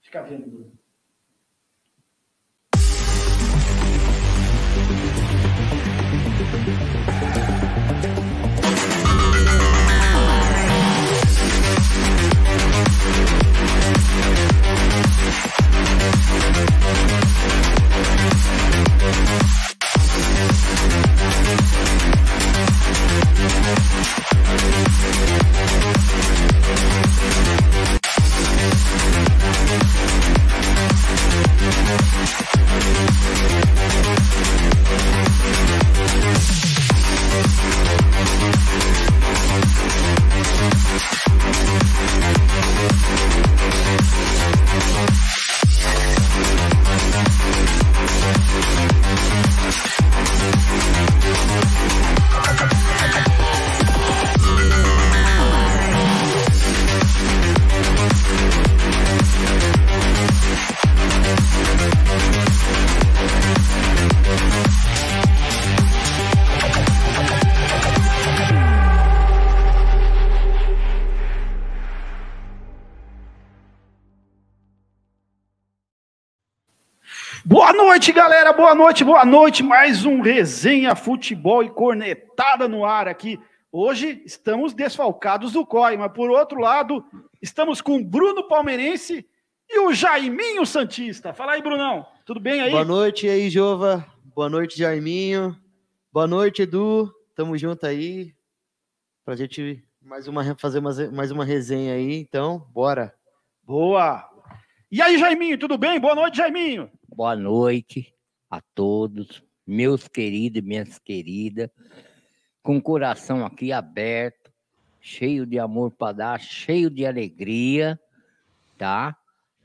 Fica vendo, Bruno. Boa noite, galera, boa noite, mais um Resenha Futebol e Cornetada no ar aqui. Hoje estamos desfalcados do COI, mas por outro lado, estamos com o Bruno Palmeirense e o Jaiminho Santista. Fala aí, Brunão, tudo bem aí? Boa noite aí, Jova, boa noite, Jaiminho, boa noite, Edu, tamo junto aí, pra gente fazer mais uma resenha aí, então, bora. Boa! E aí, Jaiminho, tudo bem? Boa noite, Jaiminho. Boa noite a todos, meus queridos e minhas queridas, com o coração aqui aberto, cheio de amor para dar, cheio de alegria, tá?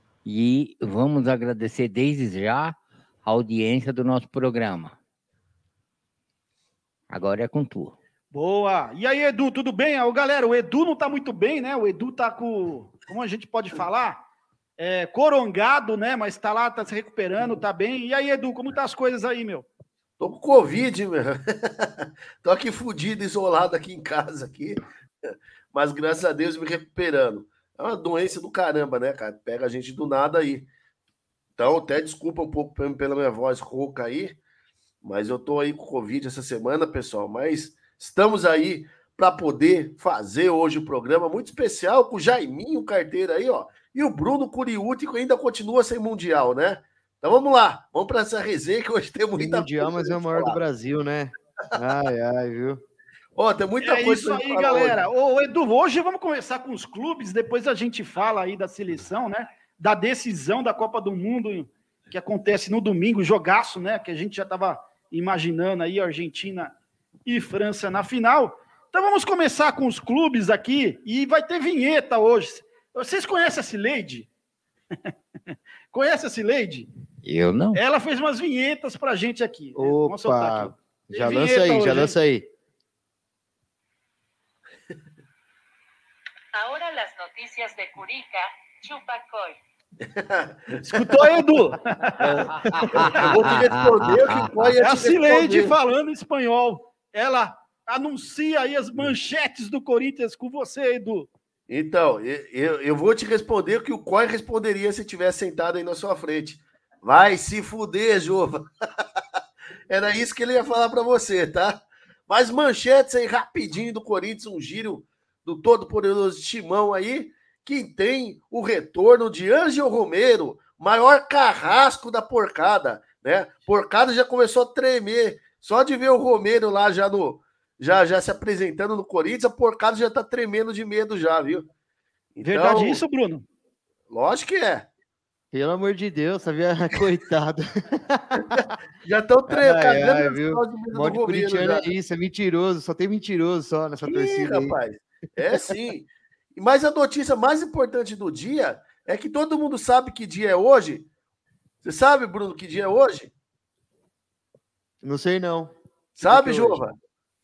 E vamos agradecer desde já a audiência do nosso programa. Agora é com tu. Boa! E aí, Edu, tudo bem? Galera, o Edu não tá muito bem, né? O Edu tá com, como a gente pode falar? Corongado, né? Mas tá lá, tá se recuperando, tá bem. E aí, Edu, como tá as coisas aí, meu? Tô com Covid, meu. Tô aqui fudido, isolado aqui em casa, aqui. Mas graças a Deus me recuperando. É uma doença do caramba, né, cara? Pega a gente do nada aí. Então, até desculpa um pouco pela minha voz rouca aí, mas eu tô aí com Covid essa semana, pessoal. Mas estamos aí para poder fazer hoje o programa muito especial com o Jaiminho Carteira aí, ó. E o Bruno Curiúti, que ainda continua sem Mundial, né? Então vamos lá, vamos para essa resenha que hoje tem muita Mundial, mas é o maior do Brasil, né? Ai, viu? Ó, tem muita coisa. É isso aí, galera. Ô, Edu, hoje vamos começar com os clubes, depois a gente fala aí da seleção, né? Da decisão da Copa do Mundo, que acontece no domingo, jogaço, né? Que a gente já estava imaginando aí, Argentina e França na final. Então vamos começar com os clubes aqui e vai ter vinheta hoje. Vocês conhecem a Cileide? Conhece a Cileide? Eu não. Ela fez umas vinhetas pra gente aqui. Né? Opa, soltar aqui. Já lança aí. Agora as notícias de Curica, Chupacoy. Escutou, Edu? Eu vou te responder o que o Coy ia te responder. É a Cileide falando espanhol. Ela anuncia aí as manchetes do Corinthians com você, Edu. Então, eu vou te responder o que o Coy responderia se tivesse sentado aí na sua frente. Vai se fuder, Jova. Era isso que ele ia falar para você, tá? Mas manchetes aí rapidinho do Corinthians, um giro do todo-poderoso Timão aí, que tem o retorno de Ângelo Romero, maior carrasco da porcada, né? Porcada já começou a tremer, só de ver o Romero lá já se apresentando no Corinthians, a porcada já tá tremendo de medo já, viu? Então, verdade isso, Bruno? Lógico que é. Pelo amor de Deus, sabia? Coitado. Já estão tremendo, viu? Morte corintiano é isso, é mentiroso, só tem mentiroso só nessa torcida aí. Rapaz, é sim. Mas a notícia mais importante do dia é que todo mundo sabe que dia é hoje. Você sabe, Bruno, que dia é hoje? Não sei, não. Sabe, Jova?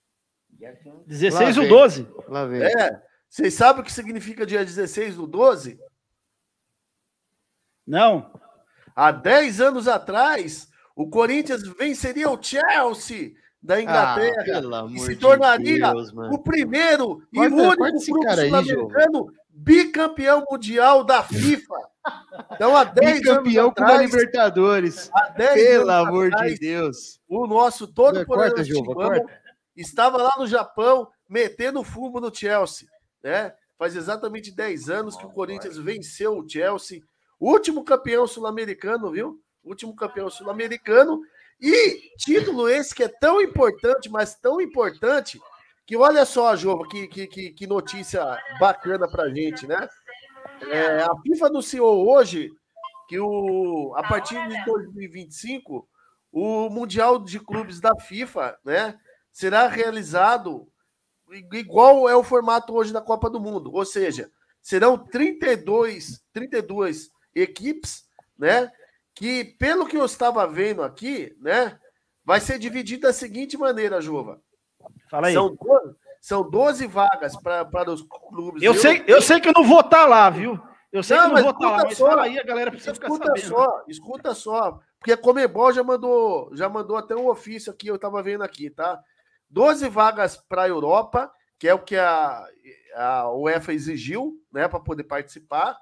16 ou 12. Lá vem. Vocês sabem o que significa dia 16 do 12? Não. Há 10 anos atrás, o Corinthians venceria o Chelsea da Inglaterra e se tornaria o primeiro e único clube sul-americano bicampeão mundial da FIFA. Então, há 10 anos Bicampeão com a atrás, Libertadores. há 10 Pelo anos amor atrás, de Deus. o nosso todo Corta, poderoso Juba, Timão corta. estava lá no Japão metendo fumo no Chelsea, né? Faz exatamente 10 anos que o Corinthians venceu o Chelsea, último campeão sul-americano, viu? Último campeão sul-americano, e título esse que é tão importante, mas tão importante, que olha só, Jova, que notícia bacana pra gente, né? A FIFA anunciou hoje que a partir de 2025, o Mundial de Clubes da FIFA, né, será realizado igual é o formato hoje da Copa do Mundo, ou seja, serão 32 equipes, né, que pelo que eu estava vendo aqui, né, vai ser dividido da seguinte maneira, Jova. Fala aí. São 12 vagas para os clubes. Eu sei que eu não vou estar lá, viu? Eu sei que eu não vou estar lá, mas fala aí, a galera precisa ficar sabendo. Escuta só, porque a Conmebol já mandou até um ofício aqui, eu estava vendo aqui, tá? 12 vagas para a Europa, que é o que a UEFA exigiu, né, para poder participar.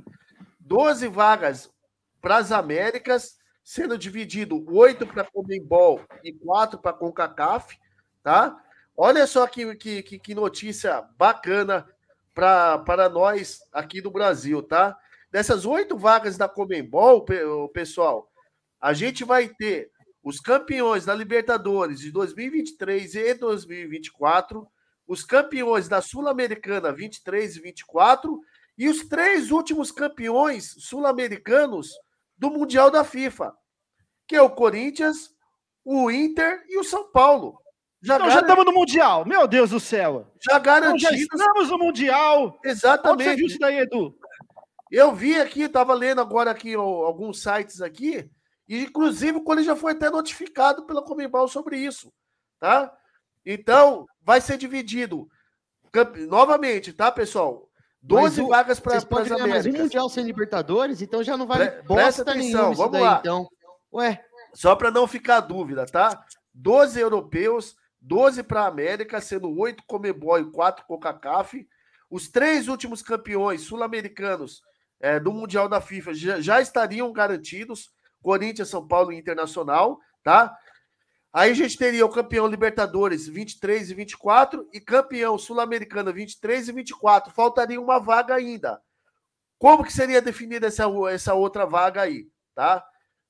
12 vagas para as Américas, sendo dividido 8 para a Conmebol e 4 para a CONCACAF, tá? Olha só que notícia bacana para nós aqui do Brasil, tá? Dessas 8 vagas da Conmebol, pessoal, a gente vai ter os campeões da Libertadores de 2023 e 2024, os campeões da Sul-Americana 23 e 24 e os 3 últimos campeões sul-americanos do Mundial da FIFA, que é o Corinthians, o Inter e o São Paulo. Já estamos no Mundial, meu Deus do céu. Já garantidos. Já estamos no Mundial. Exatamente. Onde você viu isso daí, Edu? Eu vi aqui, estava lendo agora aqui alguns sites aqui, e inclusive o Corinthians já foi até notificado pela Conmebol sobre isso, tá? Então, vai ser dividido, novamente, tá, pessoal? 12 vagas para as Américas. Mas um Mundial sem Libertadores, então já não vale presta atenção, vamos daí, lá. então. Ué. Só para não ficar dúvida, tá? 12 europeus, 12 para a América, sendo 8 Conmebol e 4 CONCACAF. Os 3 últimos campeões sul-americanos do Mundial da FIFA já estariam garantidos, Corinthians, São Paulo e Internacional, tá? Aí a gente teria o campeão Libertadores 23 e 24 e campeão Sul-Americano 23 e 24. Faltaria uma vaga ainda. Como que seria definida essa outra vaga aí, tá?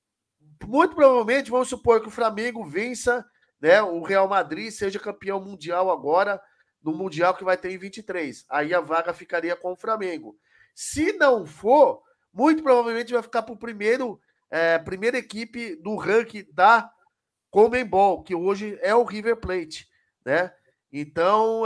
Muito provavelmente, vamos supor que o Flamengo vença, né, o Real Madrid, seja campeão mundial agora, no Mundial que vai ter em 23. Aí a vaga ficaria com o Flamengo. Se não for, muito provavelmente vai ficar para a primeira equipe do ranking da Conmebol, que hoje é o River Plate, né? Então,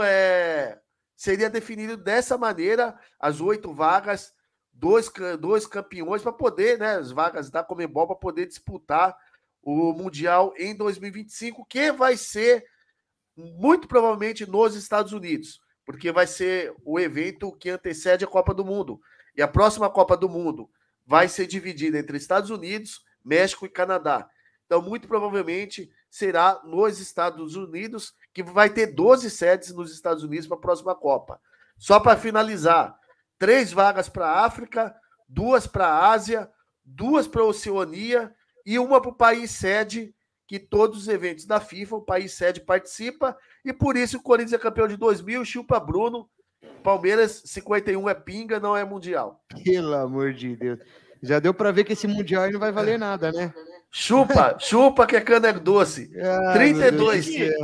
seria definido dessa maneira as 8 vagas, dois campeões para poder, né, as vagas da Conmebol para poder disputar o Mundial em 2025, que vai ser muito provavelmente nos Estados Unidos, porque vai ser o evento que antecede a Copa do Mundo. E a próxima Copa do Mundo vai ser dividida entre Estados Unidos, México e Canadá. Então, muito provavelmente, será nos Estados Unidos, que vai ter 12 sedes nos Estados Unidos para a próxima Copa. Só para finalizar, 3 vagas para a África, 2 para a Ásia, 2 para a Oceania e uma para o país sede, que todos os eventos da FIFA, o país sede participa, e por isso o Corinthians é campeão de 2000, chupa Bruno, Palmeiras 51 é pinga, não é mundial. Pelo amor de Deus. Já deu para ver que esse mundial aí não vai valer nada, né? Chupa que a cana é doce. 32 equipes.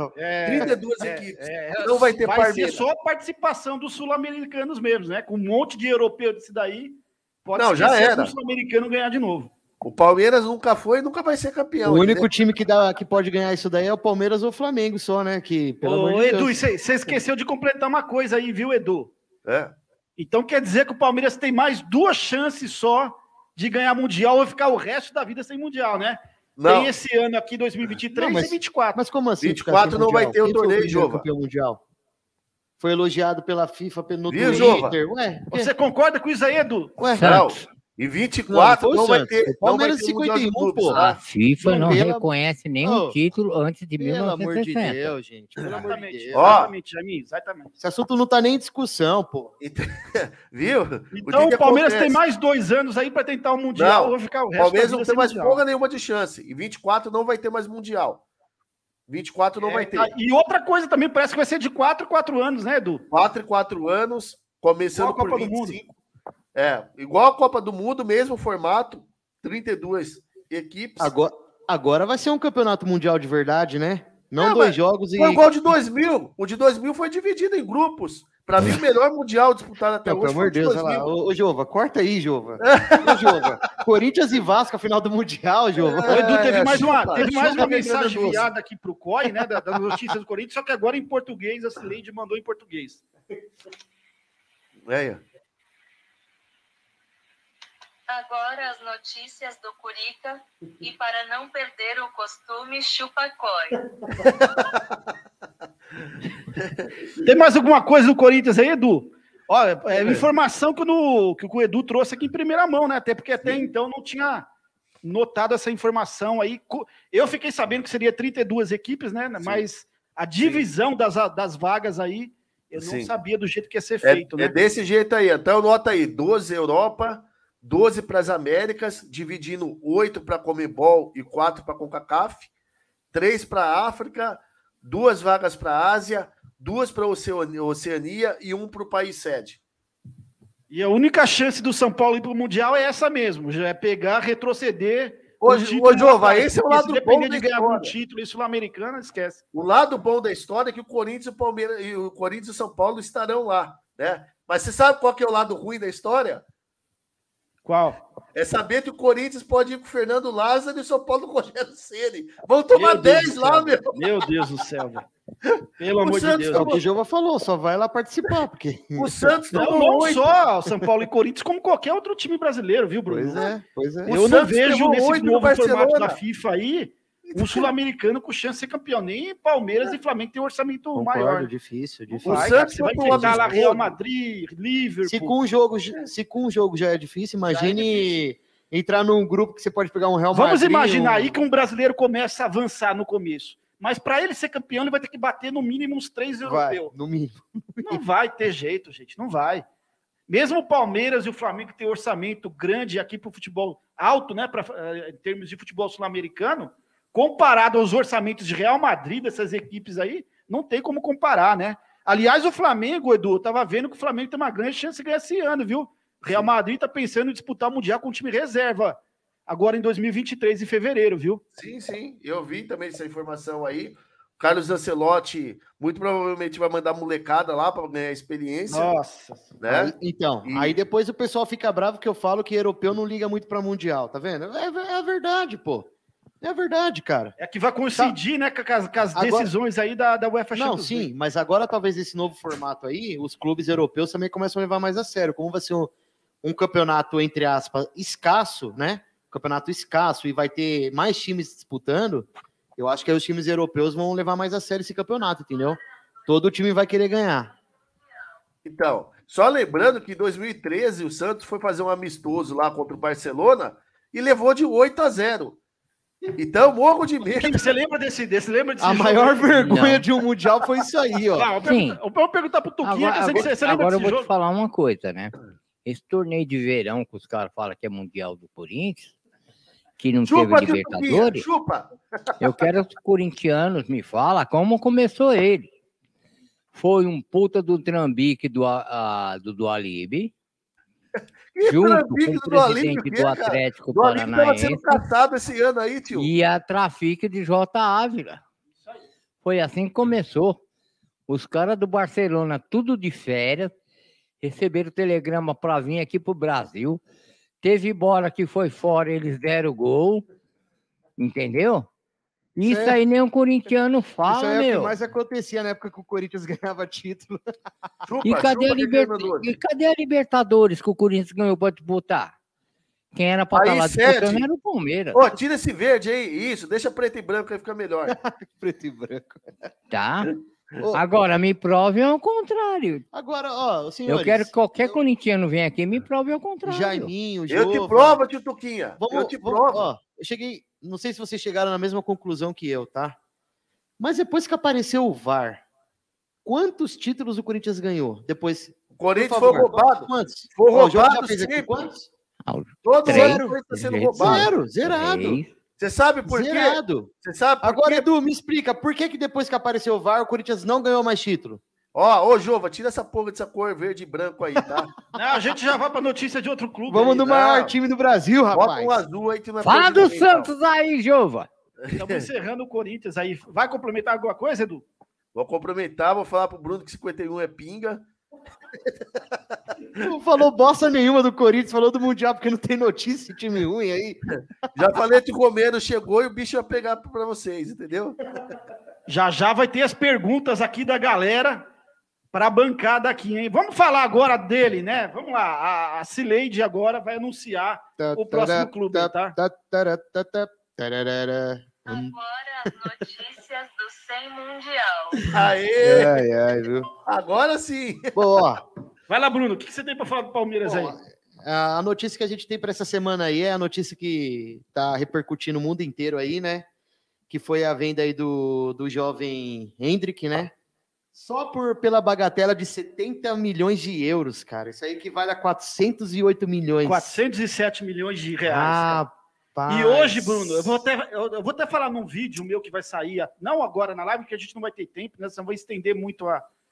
Não vai ter Vai ser só a participação dos sul-americanos mesmo, né? Com um monte de europeu desse daí, pode não, já era. O sul-americano ganhar de novo. O Palmeiras nunca foi e nunca vai ser campeão. O único time que pode ganhar isso daí é o Palmeiras ou o Flamengo só, né? Que, pelo amor de Edu, Deus. você esqueceu de completar uma coisa aí, viu, Edu? É. Então quer dizer que o Palmeiras tem mais 2 chances só de ganhar Mundial ou ficar o resto da vida sem Mundial, né? Não. Tem esse ano aqui, 2023 não, mas, e 24. Mas como assim? 24 não vai ter o torneio, Jova. Mundial? Foi elogiado pela FIFA no Viu, Twitter. Ué, você concorda com isso aí, Edu? Ué, não. E 24 Não, não vai Santos. ter. O Palmeiras não vai ter Mundial de 51, Clubes, pô. tá? A FIFA não Pelo- reconhece nenhum Ô, título antes de Pelo amor de 1960. Deus, gente. Pelo amor de Exatamente, Deus. Ó. exatamente, Jaime, exatamente. Esse assunto não tá nem em discussão, pô. Viu? Então que o Palmeiras acontece? tem mais 2 anos aí para tentar o Mundial, Não, ou ficar o O resto Palmeiras da não vida tem sem mais Mundial. porra nenhuma de chance. E 24 não vai ter mais Mundial. 24 não vai ter. E outra coisa também, parece que vai ser de 4 em 4 anos, né, Edu? 4 e 4 anos, começando Igual a por Copa do 25. Igual a Copa do Mundo, mesmo formato, 32 equipes. Agora vai ser um campeonato mundial de verdade, né? Não Não, 2 mas jogos e. Foi igual o de 2000. O de 2000 foi dividido em grupos. Para mim, o melhor Mundial disputado até Não, hoje pelo foi amor o de de Deus, olha 2000. lá. Ô, Jova, corta aí, Jova. Ô, Jova. Corinthians e Vasco, a final do Mundial, Jova. O Edu teve mais uma, chupa, teve mais chupa, uma minha mensagem grande moça. enviada aqui pro COI, né, da notícia do Corinthians, só que agora em português, a Cileide mandou em português. Agora as notícias do Curica e para não perder o costume, chupa coi. Tem mais alguma coisa do Corinthians aí, Edu? Olha, informação que o Edu trouxe aqui em primeira mão, né? Até porque até então não tinha notado essa informação aí. Eu fiquei sabendo que seria 32 equipes, né? Mas a divisão das vagas aí, eu não sabia do jeito que ia ser feito, né? É desse jeito aí. Então, nota aí: 12 Europa, 12 para as Américas, dividindo 8 para a Comebol e 4 para a CONCACAF, 3 para a África, 2 vagas para a Ásia, 2 para a Oceania e 1 para o país sede. E a única chance do São Paulo ir para o Mundial é essa mesmo, já é pegar, retroceder. Ô, Jova, esse é o lado se bom depender da de ganhar algum história. título em Sul-Americana, esquece. O lado bom da história é que o Corinthians e o Palmeiras e o Corinthians e o São Paulo estarão lá, né? Mas você sabe qual que é o lado ruim da história? Qual? É saber que o Corinthians pode ir com o Fernando Lázaro e o São Paulo com o Rogério Ceni. Vão tomar Meu Deus 10 do lá, céu, meu. Meu Deus do céu, velho. Pelo amor de Santos Deus. É o que o Jova falou, só vai lá participar, porque. O Santos Não, tomou não 8. só o São Paulo e Corinthians, como qualquer outro time brasileiro, viu, Bruno? Pois é. O Eu não Santos vejo levou nesse 8 no novo formato Barcelona. da FIFA aí um sul-americano com chance de ser campeão. Nem Palmeiras e Flamengo tem um orçamento Concordo, maior. difícil. Não O vai, Santos cara. Você vai foi pro enfrentar lá absurdo. Real Madrid, Liverpool. Se com um jogo já é difícil, imagine entrar num grupo que você pode pegar um Real Madrid. Vamos imaginar aí que um brasileiro começa a avançar no começo. Mas para ele ser campeão, ele vai ter que bater no mínimo uns 3 Vai, europeus. no mínimo. Não vai ter jeito, gente. Não vai. Mesmo o Palmeiras e o Flamengo têm orçamento grande aqui para o futebol alto, né? Em termos de futebol sul-americano, comparado aos orçamentos de Real Madrid, dessas equipes aí, não tem como comparar, né? Aliás, o Flamengo, Edu, eu tava vendo que o Flamengo tem uma grande chance de ganhar esse ano, viu? Real Madrid tá pensando em disputar o Mundial com o time reserva, agora em 2023, em fevereiro, viu? Sim. Eu vi também essa informação aí. O Carlos Ancelotti muito provavelmente vai mandar molecada lá para ganhar experiência. Nossa. Né? Aí depois o pessoal fica bravo que eu falo que europeu não liga muito pra Mundial, tá vendo? É verdade, pô. É verdade, cara. É que vai coincidir, né, com as decisões aí da UEFA Não, Champions League. sim, mas agora talvez esse novo formato aí, os clubes europeus também começam a levar mais a sério. Como vai ser um campeonato, entre aspas, escasso, né? Campeonato escasso e vai ter mais times disputando, eu acho que aí os times europeus vão levar mais a sério esse campeonato, entendeu? Todo time vai querer ganhar. Então, só lembrando que em 2013 o Santos foi fazer um amistoso lá contra o Barcelona e levou de 8-0. Então, morro de medo. Você lembra desse A jogo? maior vergonha Não. de um Mundial foi isso aí, ó. Ah, eu vou perguntar pro Tuquinha, que eu sei que você lembra Agora eu desse vou jogo? te falar uma coisa, né? Esse torneio de verão que os caras falam que é Mundial do Corinthians, que não Chupa, teve tio Tuquinha, Libertadores, chupa. eu quero que os corintianos me falem como começou ele. Foi um puta do trambique do Alibe, Que junto com trambique o do Alípio, presidente do cara? Atlético O Alípio estava sendo Paranaense caçado esse ano aí, tio. e a Trafic de J. Ávila. Foi assim que começou. Os caras do Barcelona, tudo de férias, receberam telegrama para vir aqui pro Brasil. Teve bola que foi fora, eles deram gol. Entendeu? Isso aí nem um corintiano Isso fala, aí é o que meu. mais acontecia na época que o Corinthians ganhava título. Chupa, E cadê, chupa, que ganhador. e cadê a Libertadores que o Corinthians ganhou para disputar? Quem era para estar Aí, lá sede. disputando era o Palmeiras. Ô, tira esse verde aí, isso, deixa preto e branco aí fica melhor. Preto e branco. Tá? Agora, me prove ao contrário. Agora, ó, senhores, Eu quero que qualquer corintiano venha aqui e me prove ao contrário. Jaiminho, Eu te Jova, provo, tio Tuquinha. Eu te provo. Ó, eu cheguei, não sei se vocês chegaram na mesma conclusão que eu, tá? Mas depois que apareceu o VAR, quantos títulos o Corinthians ganhou? Depois, O Corinthians por foi favor, roubado. quantos? Foi Ó, o João roubado já fez aqui sempre. quantos? Todo Três. ano o Corinthians tá sendo roubado. Zero, zerado. Você sabe por quê? Zerado. Você sabe por Agora, quê? Edu, me explica, por que depois que apareceu o VAR, o Corinthians não ganhou mais título? Ó, ô, Jova, tira essa porra dessa cor verde e branco aí, tá? Não, a gente já vai pra notícia de outro clube. Vamos aí. no maior time do Brasil, Bota rapaz. um azul aí que não é Fala do presidente, Santos aí, Jova. Estamos encerrando o Corinthians aí. Vai complementar alguma coisa, Edu? Vou cumprimentar, vou falar pro Bruno que 51 é pinga. Não falou bosta nenhuma do Corinthians, falou do Mundial, porque não tem notícia de time ruim aí. Já falei que o Romero chegou e o bicho ia pegar pra vocês, entendeu? Já já vai ter as perguntas aqui da galera para a bancada aqui, hein? Vamos falar agora dele, né? Vamos lá. A Cileide agora vai anunciar o próximo clube, tá? Agora as notícias do 100 Mundial. Aê! Ai, ai, viu? Agora sim! Bom, ó, Vai lá, Bruno. O que você tem para falar do Palmeiras aí? bom, a notícia que a gente tem para essa semana aí é a notícia que tá repercutindo o mundo inteiro aí, né? Que foi a venda aí do jovem Hendrick, né? Só pela bagatela de 70 milhões de euros, cara. Isso aí equivale a 408 milhões. 407 milhões de reais. cara. Rapaz. E hoje, Bruno, eu vou até falar num vídeo meu que vai sair, não agora na live, porque a gente não vai ter tempo, né? Senão vai estender muito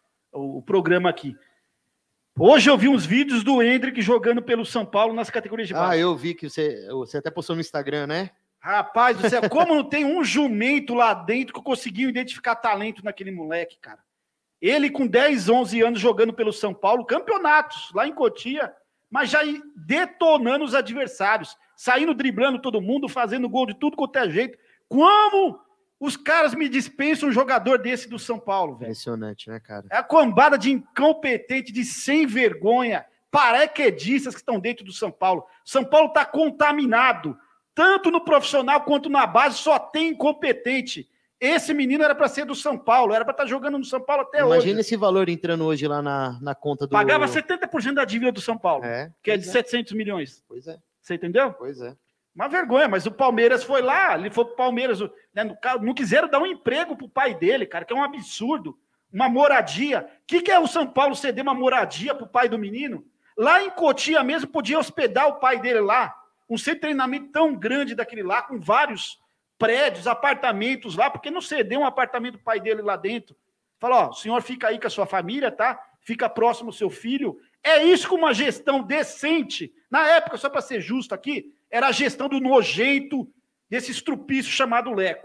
o programa aqui. Hoje eu vi uns vídeos do Hendrick jogando pelo São Paulo nas categorias de base. Eu vi que você até postou no Instagram, né? Rapaz do céu, como não tem um jumento lá dentro que conseguiu identificar talento naquele moleque, cara. Ele com 10, 11 anos jogando pelo São Paulo, campeonatos lá em Cotia, mas já detonando os adversários, saindo driblando todo mundo, fazendo gol de tudo quanto é jeito. Como os caras me dispensam um jogador desse do São Paulo, velho? Impressionante, né, cara? É a cambada de incompetente, de sem vergonha, paraquedistas que estão dentro do São Paulo. São Paulo está contaminado, tanto no profissional quanto na base, só tem incompetente. Esse menino era para ser do São Paulo, era para estar jogando no São Paulo até hoje. Imagina esse valor entrando hoje lá na conta do... Pagava 70% da dívida do São Paulo, que é de 700 milhões. Pois é, Você entendeu? pois é. Uma vergonha, mas o Palmeiras foi lá, ele foi pro Palmeiras, né, não quiseram dar um emprego pro pai dele, cara, que é um absurdo. Uma moradia. O que é o São Paulo ceder uma moradia pro pai do menino? Lá em Cotia mesmo, podia hospedar o pai dele lá. Um centro de treinamento tão grande daquele lá, com vários prédios, apartamentos lá, porque não ceder um apartamento do pai dele lá dentro? Fala, ó, o senhor fica aí com a sua família, tá? Fica próximo ao seu filho. É isso com uma gestão decente. Na época, só para ser justo aqui, era a gestão do nojento, desse estrupício chamado Leco.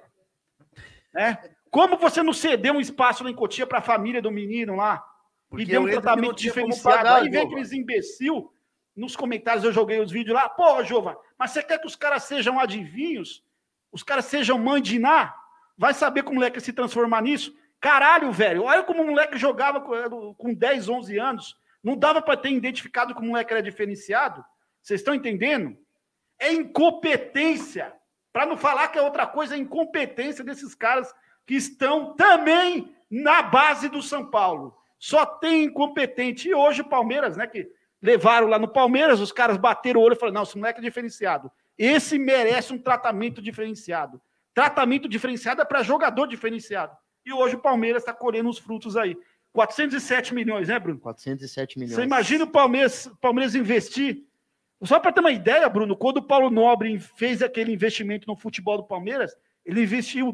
Né? Como você não cedeu um espaço lá em Cotia para a família do menino lá? Porque e deu um eu tratamento diferenciado. Aí vem aqueles imbecil, nos comentários eu joguei os vídeos lá, pô, Jova, mas você quer que os caras sejam adivinhos? Os caras sejam mandiná? Vai saber como o moleque se transformar nisso? Caralho, velho, olha como o moleque jogava com 10, 11 anos. Não dava para ter identificado que o moleque era diferenciado? Vocês estão entendendo? É incompetência. Para não falar que é outra coisa, é incompetência desses caras que estão também na base do São Paulo. Só tem incompetente. E hoje o Palmeiras, né, que levaram lá no Palmeiras, os caras bateram o olho e falaram, não, esse moleque é diferenciado. Esse merece um tratamento diferenciado. Tratamento diferenciado é para jogador diferenciado. E hoje o Palmeiras está colhendo os frutos aí. 407 milhões, né, Bruno? 407 milhões. Você imagina o Palmeiras investir... Só para ter uma ideia, Bruno, quando o Paulo Nobre fez aquele investimento no futebol do Palmeiras, ele investiu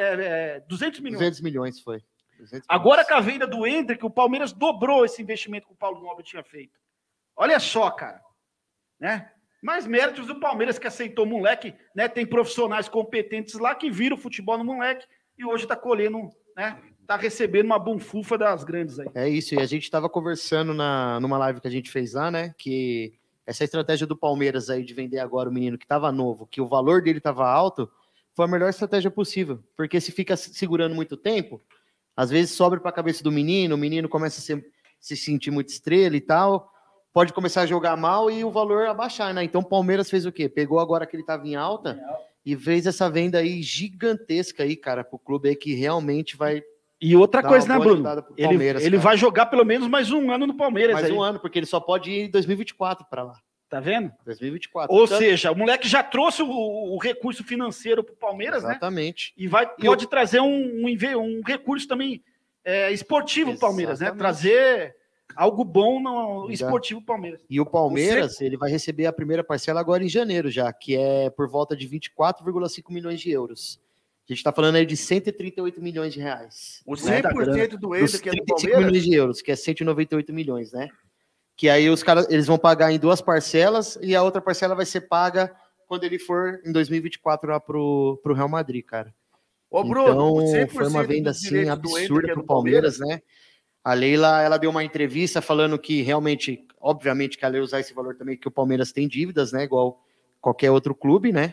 200 milhões. 200 milhões foi. 200 Agora, milhões. com a venda do Hendrick, o Palmeiras dobrou esse investimento que o Paulo Nobre tinha feito. Olha só, cara. Né? Mais méritos do Palmeiras que aceitou o moleque, né? Tem profissionais competentes lá que viram o futebol no moleque e hoje está colhendo, né? Está recebendo uma bunfufa das grandes aí. É isso, e a gente estava conversando numa live que a gente fez lá, né? Que essa estratégia do Palmeiras aí de vender agora o menino que estava novo, que o valor dele estava alto, foi a melhor estratégia possível. Porque se fica segurando muito tempo, às vezes sobra para a cabeça do menino, o menino começa a se sentir muito estrela e tal, pode começar a jogar mal e o valor abaixar, né? Então o Palmeiras fez o quê? Pegou agora que ele estava em alta e fez essa venda aí gigantesca aí, cara, pro clube aí que realmente vai E outra Dá coisa, uma né, boa Bruno? ajudada pro Palmeiras, Ele cara. vai jogar pelo menos mais um ano no Palmeiras. Mais aí. um ano, porque ele só pode ir em 2024 para lá. Tá vendo? 2024. Ou Então, seja, o moleque já trouxe o recurso financeiro pro Palmeiras, né? exatamente. E pode trazer um recurso também esportivo pro Palmeiras, né? Exatamente. Trazer algo bom no esportivo Palmeiras. E o Palmeiras, ele vai receber a primeira parcela agora em janeiro já, que é por volta de 24,5 milhões de euros. A gente está falando aí de 138 milhões de reais. O 100% do Dos Ender, que é do 35 Palmeiras. milhões de euros, que é 198 milhões, né? Que aí os caras, eles vão pagar em 2 parcelas e a outra parcela vai ser paga quando ele for em 2024 lá pro Real Madrid, cara. Ô, Bruno, Então, o 100% foi uma venda dos assim direitos do Ender, absurda que é pro do Palmeiras, né? A Leila, ela deu uma entrevista falando que realmente, obviamente que ela ia usar esse valor também, que o Palmeiras tem dívidas, né? Igual qualquer outro clube, né?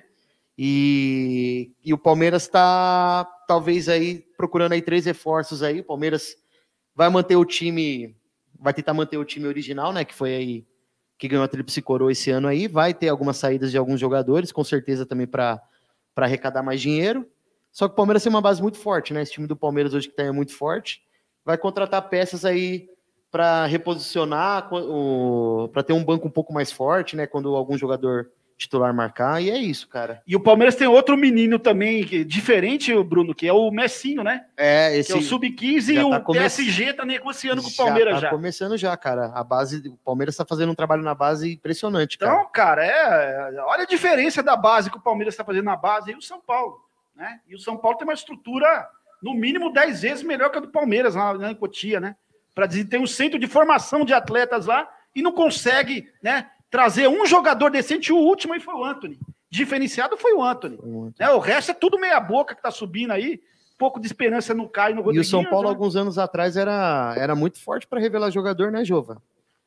E o Palmeiras está talvez aí procurando aí 3 reforços aí. O Palmeiras vai manter o time, vai tentar manter o time original, né? Que foi aí que ganhou a Tríplice Coroa esse ano aí. Vai ter algumas saídas de alguns jogadores, com certeza também para arrecadar mais dinheiro. Só que o Palmeiras tem uma base muito forte, né? Esse time do Palmeiras hoje que tá é muito forte. Vai contratar peças aí para reposicionar, para ter um banco um pouco mais forte, né? Quando algum jogador titular marcar, e é isso, cara. E o Palmeiras tem outro menino também, diferente, Bruno, que é o Messinho, né? Esse Que é o Sub-15 e já o tá PSG tá negociando com o Palmeiras já. Tá começando já, cara. A base, o Palmeiras tá fazendo um trabalho na base impressionante, cara. Então, cara, olha a diferença da base que o Palmeiras está fazendo na base e o São Paulo, né? E o São Paulo tem uma estrutura, no mínimo, 10 vezes melhor que a do Palmeiras, lá em Cotia, né? Para dizer, tem um centro de formação de atletas lá e não consegue, né? Trazer um jogador decente, o último aí foi o Antony. Diferenciado foi o Antony. Né? O resto é tudo meia boca que tá subindo aí. Pouco de esperança no Caio e no Rodriguinho. E o São Paulo, né? alguns anos atrás, era muito forte para revelar jogador, né, Jova?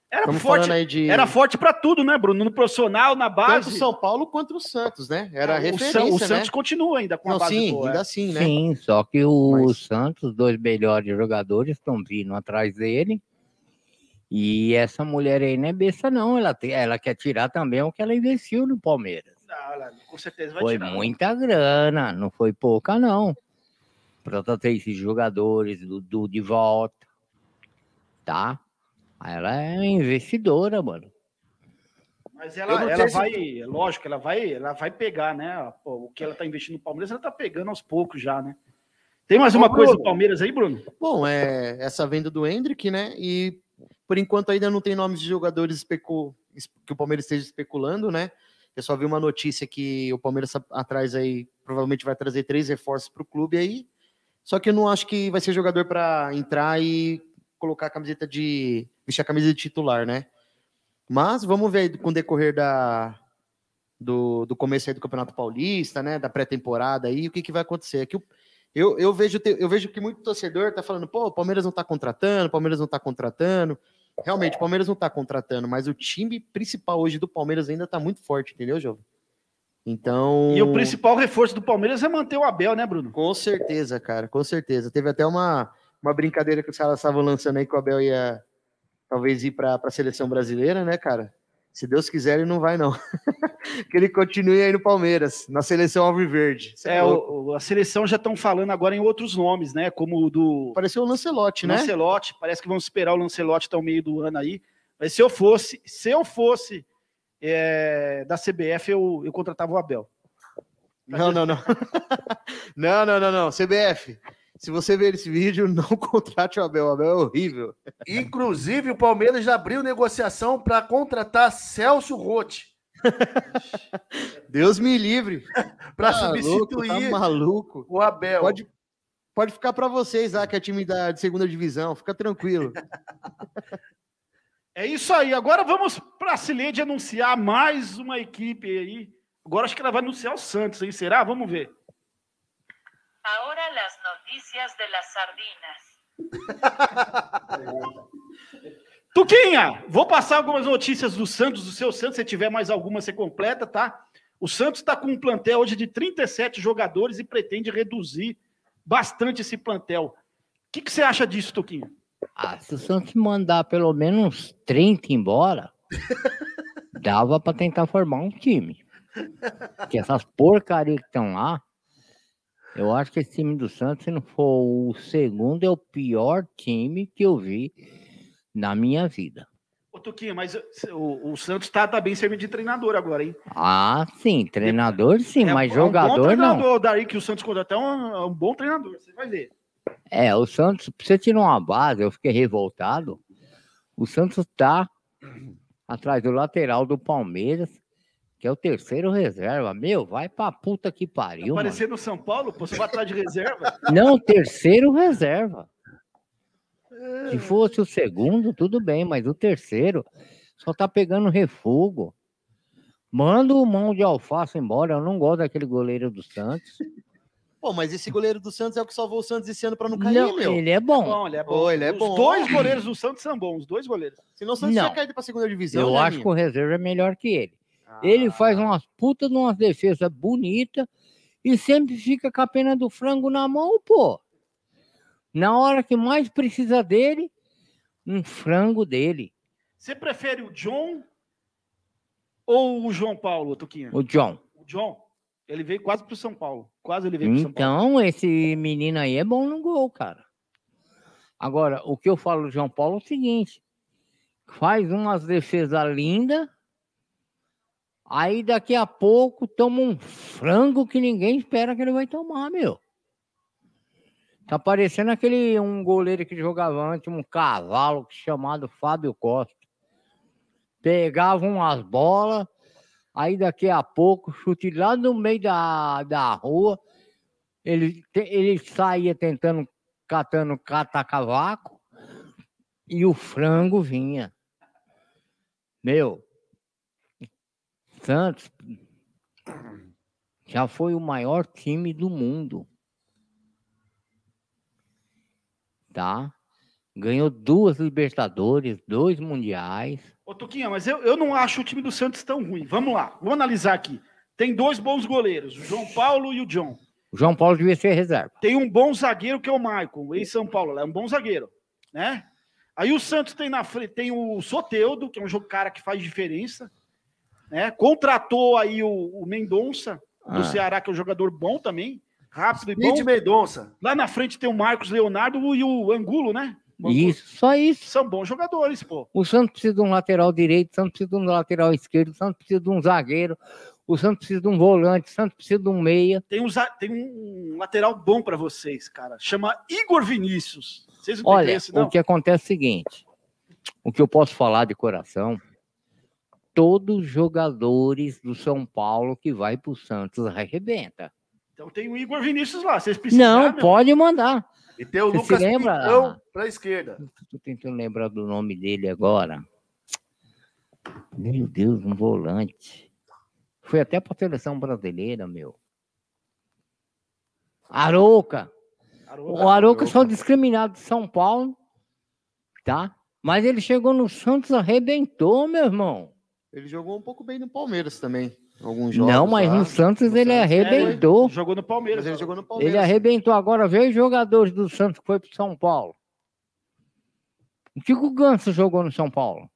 Era forte para tudo, né, Bruno? No profissional, na base. Tanto o São Paulo quanto o Santos, né? Era referência, o né? Santos continua ainda com a base sim, boa. ainda assim, né? Sim, só que o Santos, 2 melhores jogadores, estão vindo atrás dele. E essa mulher aí não é besta, não. Ela quer tirar também o que ela investiu no Palmeiras. Ela, com certeza vai Foi tirar. muita grana, não foi pouca, não. Para trazer esses jogadores do de volta, tá? Ela é investidora, mano. Mas ela vai, lógico, ela vai pegar, né? O que ela tá investindo no Palmeiras, ela tá pegando aos poucos já, né? Tem mais uma coisa do Palmeiras aí, Bruno? Bom, essa venda do Endrick, né? E por enquanto ainda não tem nomes de jogadores que o Palmeiras esteja especulando, né? Eu só vi uma notícia que o Palmeiras atrás aí provavelmente vai trazer 3 reforços para o clube aí. Só que eu não acho que vai ser jogador para entrar e colocar a camiseta vestir a camisa de titular, né? Mas vamos ver aí com o decorrer do começo aí do Campeonato Paulista, né? Da pré-temporada aí, o que vai acontecer. Aqui eu vejo que muito torcedor tá falando, pô, o Palmeiras não tá contratando. Realmente, o Palmeiras não tá contratando, mas o time principal hoje do Palmeiras ainda tá muito forte, entendeu, Jovem? Então... E o principal reforço do Palmeiras é manter o Abel, né, Bruno? Com certeza, cara, com certeza. Teve até uma brincadeira que os caras estavam lançando aí que o Abel ia talvez ir para a seleção brasileira, né, cara? Se Deus quiser, ele não vai, não. Que ele continue aí no Palmeiras, na seleção alviverde. A seleção já estão falando agora em outros nomes, né? Como o do... Pareceu o Lancelotti, né? Lancelotti, parece que vamos esperar o Lancelotti até o meio do ano aí. Mas se eu fosse da CBF, eu contratava o Abel. Não. Não. CBF, se você ver esse vídeo, não contrate o Abel. O Abel é horrível. Inclusive, o Palmeiras já abriu negociação para contratar Celso Rotti. Deus me livre. Para substituir maluco. O Abel. Pode ficar para vocês lá, que é time de segunda divisão. Fica tranquilo. É isso aí. Agora vamos para a Cileide anunciar mais uma equipe aí. Agora acho que ela vai anunciar o Santos, hein? Será? Vamos ver. Ahora las noticias de las sardinas. Tuquinha, vou passar algumas notícias do Santos, do seu Santos. Se tiver mais alguma, você completa, tá? O Santos está com um plantel hoje de 37 jogadores e pretende reduzir bastante esse plantel. O que você acha disso, Tuquinha? Se o Santos mandar pelo menos uns 30 embora, dava para tentar formar um time. Porque essas porcarias que estão lá, Eu acho que esse time do Santos, se não for o segundo, é o pior time que eu vi na minha vida. Ô, Tuquinha, mas o Santos tá bem servindo de treinador agora, hein? Ah, sim, treinador sim, mas um bom jogador treinador, não. daí que o Santos contratou é um bom treinador, você vai ver. O Santos, pra você tirar uma base, eu fiquei revoltado. O Santos tá atrás do lateral do Palmeiras, que é o terceiro reserva. Meu, vai pra puta que pariu, mano. Aparecer no São Paulo, pô, você vai atrás de reserva? Não, terceiro reserva. Se fosse o segundo, tudo bem, mas o terceiro só tá pegando refugo. Manda o Mão de Alface embora, eu não gosto daquele goleiro do Santos. Pô, mas esse goleiro do Santos é o que salvou o Santos esse ano pra não cair, Não, meu. ele é bom. Ele é bom. Ô, ele é Os bom. dois goleiros do Santos são bons, os dois goleiros. Senão o Santos Não. tinha caído pra segunda divisão, Eu né, acho que minha? o reserva é melhor que ele. Ele faz umas putas de umas defesas bonitas e sempre fica com a pena do frango na mão, pô. Na hora que mais precisa dele, um frango dele. Você prefere o John ou o João Paulo, Tuquinha? O John. O John, ele veio quase pro São Paulo. Quase ele veio pro São Paulo. Então, esse menino aí é bom no gol, cara. Agora, o que eu falo do João Paulo é o seguinte: faz umas defesas lindas, aí daqui a pouco toma um frango que ninguém espera que ele vai tomar, meu. Tá parecendo um goleiro que jogava antes, um cavalo chamado Fábio Costa. Pegava umas bolas, aí daqui a pouco, chute lá no meio da rua, ele saía catando cata-cavaco e o frango vinha. Meu, Santos já foi o maior time do mundo. Tá? Ganhou 2 Libertadores, 2 Mundiais. Ô, Tuquinha, mas eu não acho o time do Santos tão ruim. Vamos lá, vamos analisar aqui. Tem 2 bons goleiros, o João Paulo e o John. O João Paulo devia ser reserva. Tem um bom zagueiro que é o Maicon, ex-São Paulo, é um bom zagueiro, né? Aí o Santos tem na frente, tem o Soteldo, que é um cara que faz diferença, né? Contratou aí o Mendonça, do Ceará, que é um jogador bom também, rápido e bom. Mendonça. Lá na frente tem o Marcos Leonardo e o Angulo, né? Isso, só isso. São bons jogadores, pô. O Santos precisa de um lateral direito, o Santos precisa de um lateral esquerdo, o Santos precisa de um zagueiro, o Santos precisa de um volante, o Santos precisa de um meia. Tem um lateral bom pra vocês, cara. Chama Igor Vinícius. Vocês não Olha, esse, não? o que acontece é o seguinte, o que eu posso falar de coração, todos os jogadores do São Paulo que vai pro Santos arrebenta. Então tem o Igor Vinícius lá, vocês precisam. Não, pode mandar. E tem o Você Lucas se lembra? Pintão para a esquerda. Estou tentando lembrar do nome dele agora. Meu Deus, um volante. Foi até para a seleção brasileira, meu. Arouca. O Arouca só discriminado de São Paulo, tá? Mas ele chegou no Santos, arrebentou, meu irmão. Ele jogou um pouco bem no Palmeiras também. Alguns jogos. Não, mas lá, no Santos ele arrebentou. Jogou no Palmeiras. Mas ele jogou no Palmeiras. Ele arrebentou. Agora veio os jogadores do Santos que foi para São Paulo. O que o Ganso jogou no São Paulo?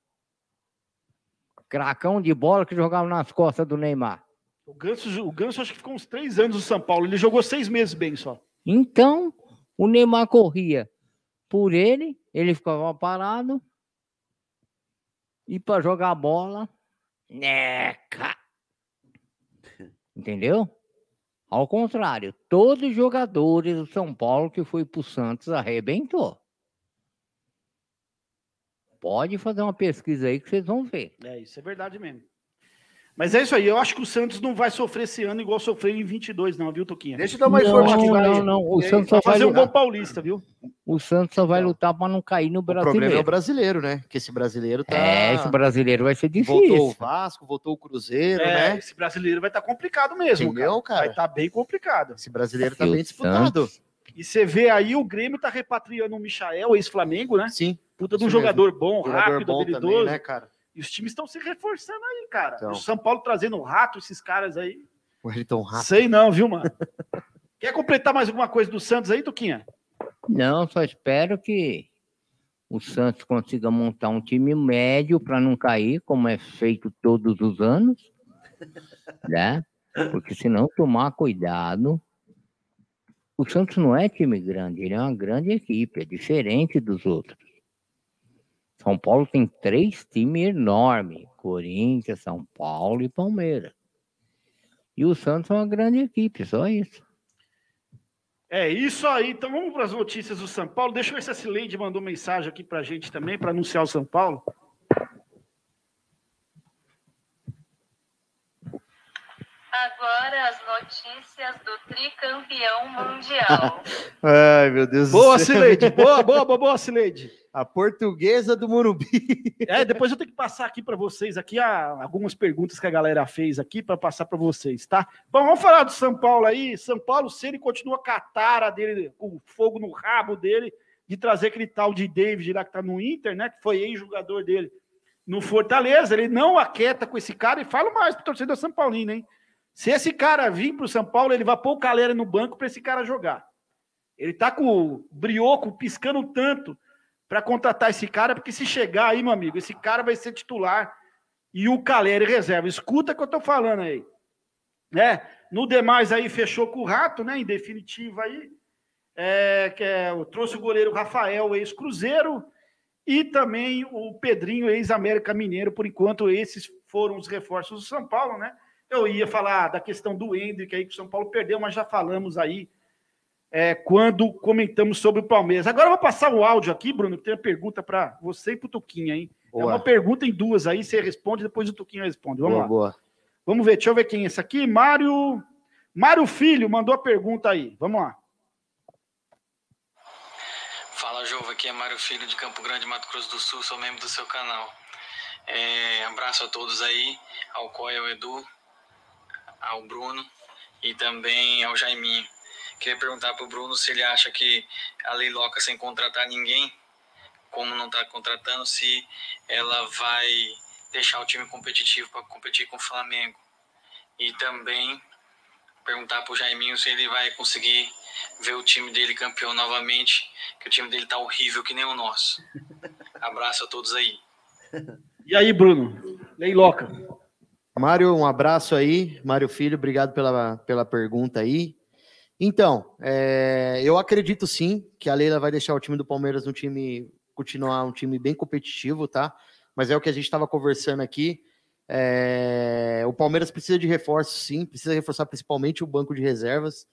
Cracão de bola que jogava nas costas do Neymar. O Ganso acho que ficou uns 3 anos no São Paulo. Ele jogou 6 meses bem só. Então, o Neymar corria por ele ficava parado. E para jogar bola, neca. Entendeu? Ao contrário, todos os jogadores do São Paulo que foi pro Santos arrebentou. Pode fazer uma pesquisa aí que vocês vão ver. É, isso é verdade mesmo. Mas é isso aí, eu acho que o Santos não vai sofrer esse ano igual sofreu em 22 não, viu, Toquinha? Deixa eu dar mais informação aí. Não. O Santos Vai só vai fazer um lutar. bom paulista, viu? O Santos só vai lutar para não cair no O problema é brasileiro. o brasileiro, né? Que esse brasileiro tá... Esse brasileiro vai ser Voltou o difícil. Vasco, voltou o Cruzeiro, né? Esse brasileiro vai estar complicado mesmo, Entendeu, cara? Vai estar bem complicado. Esse brasileiro tá E o bem disputado. E você vê aí, o Grêmio tá repatriando o Michael, ex-Flamengo, né? Sim. Puta de um isso mesmo. jogador bom, Jogador rápido, bom habilidoso. também, né, cara? E os times estão se reforçando aí, cara. Então. O São Paulo trazendo o Rato, esses caras aí. O Ayrton Rato. Sei não, viu, mano? Quer completar mais alguma coisa do Santos aí, Tuquinha? Não, só espero que o Santos consiga montar um time médio para não cair, como é feito todos os anos, né? Porque se não tomar cuidado, O Santos não é time grande, ele é uma grande equipe, é diferente dos outros. São Paulo tem 3 times enormes, Corinthians, São Paulo e Palmeiras. E o Santos é uma grande equipe, só isso. É isso aí. Então vamos para as notícias do São Paulo. Deixa eu ver se a Cileide mandou mensagem aqui para a gente também, para anunciar o São Paulo. Agora as notícias do tricampeão mundial. Ai, meu Deus Boa, do céu. Cileide. Boa, Cileide. A portuguesa do Morumbi. Depois eu tenho que passar aqui para vocês aqui algumas perguntas que a galera fez aqui para passar para vocês, tá? Bom, vamos falar do São Paulo aí. São Paulo, se ele continua com a tara dele, com o fogo no rabo dele, de trazer aquele tal de David lá que tá no Inter, né? Que foi ex-jogador dele no Fortaleza. Ele não aquieta com esse cara e fala mais pro torcedor São Paulino, hein? Se esse cara vir pro São Paulo, ele vai pôr o Calera no banco para esse cara jogar. Ele tá com o brioco piscando tanto para contratar esse cara, porque se chegar aí, meu amigo, esse cara vai ser titular e o Calera reserva. Escuta o que eu tô falando aí. Né? No demais aí, fechou com o Rato, né? Em definitivo aí. Trouxe o goleiro Rafael, ex-Cruzeiro, e também o Pedrinho, ex-América Mineiro. Por enquanto, esses foram os reforços do São Paulo, né? Eu ia falar da questão do Hendrick aí, que o São Paulo perdeu, mas já falamos aí quando comentamos sobre o Palmeiras. Agora eu vou passar o áudio aqui, Bruno, que tem uma pergunta para você e para o Tuquinha, hein? Boa. É uma pergunta em 2 aí, você responde, depois o Tuquinha responde. Vamos lá. Boa. Vamos ver, deixa eu ver quem é esse aqui. Mário Filho mandou a pergunta aí. Vamos lá. Fala, Jova, aqui é Mário Filho de Campo Grande, Mato Grosso do Sul, sou membro do seu canal. Abraço a todos aí, ao Coy, ao Edu, ao Bruno e também ao Jaiminho. Queria perguntar para o Bruno se ele acha que a Leiloca, sem contratar ninguém, como não está contratando, se ela vai deixar o time competitivo para competir com o Flamengo. E também perguntar para o Jaiminho se ele vai conseguir ver o time dele campeão novamente, que o time dele tá horrível que nem o nosso. Abraço a todos aí. E aí, Bruno? Leiloca. Mário, um abraço aí. Mário Filho, obrigado pela pergunta aí. Então, eu acredito sim que a Leila vai deixar o time do Palmeiras continuar um time bem competitivo, tá? Mas é o que a gente estava conversando aqui. O Palmeiras precisa de reforço, sim, precisa reforçar principalmente o banco de reservas.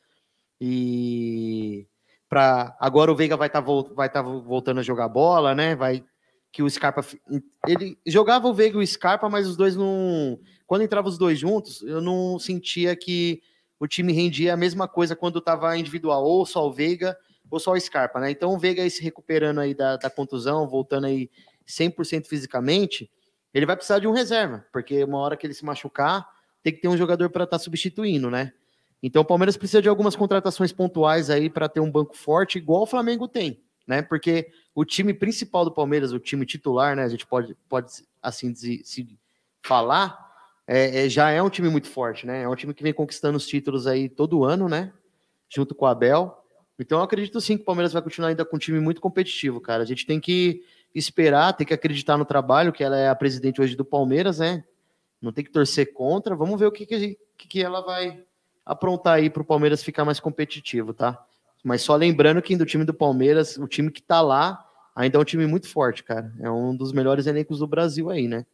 E agora o Veiga vai estar voltando a jogar bola, né? Que o Scarpa, ele jogava o Veiga e o Scarpa, mas os dois não. Quando entravam os dois juntos, eu não sentia que o time rendia a mesma coisa quando estava individual, ou só o Veiga, ou só o Scarpa, né? Então o Veiga aí se recuperando aí da contusão, voltando aí 100% fisicamente, ele vai precisar de um reserva, porque uma hora que ele se machucar, tem que ter um jogador para estar substituindo, né? Então o Palmeiras precisa de algumas contratações pontuais aí para ter um banco forte, igual o Flamengo tem, né? Porque o time principal do Palmeiras, o time titular, né? A gente pode assim se falar, já é um time muito forte, né? É um time que vem conquistando os títulos aí todo ano, né? Junto com o Abel. Então eu acredito sim que o Palmeiras vai continuar ainda com um time muito competitivo, cara. A gente tem que esperar, tem que acreditar no trabalho, que ela é a presidente hoje do Palmeiras, né? Não tem que torcer contra. Vamos ver o que ela vai aprontar aí para o Palmeiras ficar mais competitivo, tá? Mas só lembrando que do time do Palmeiras, o time que tá lá, ainda é um time muito forte, cara. É um dos melhores elencos do Brasil aí, né?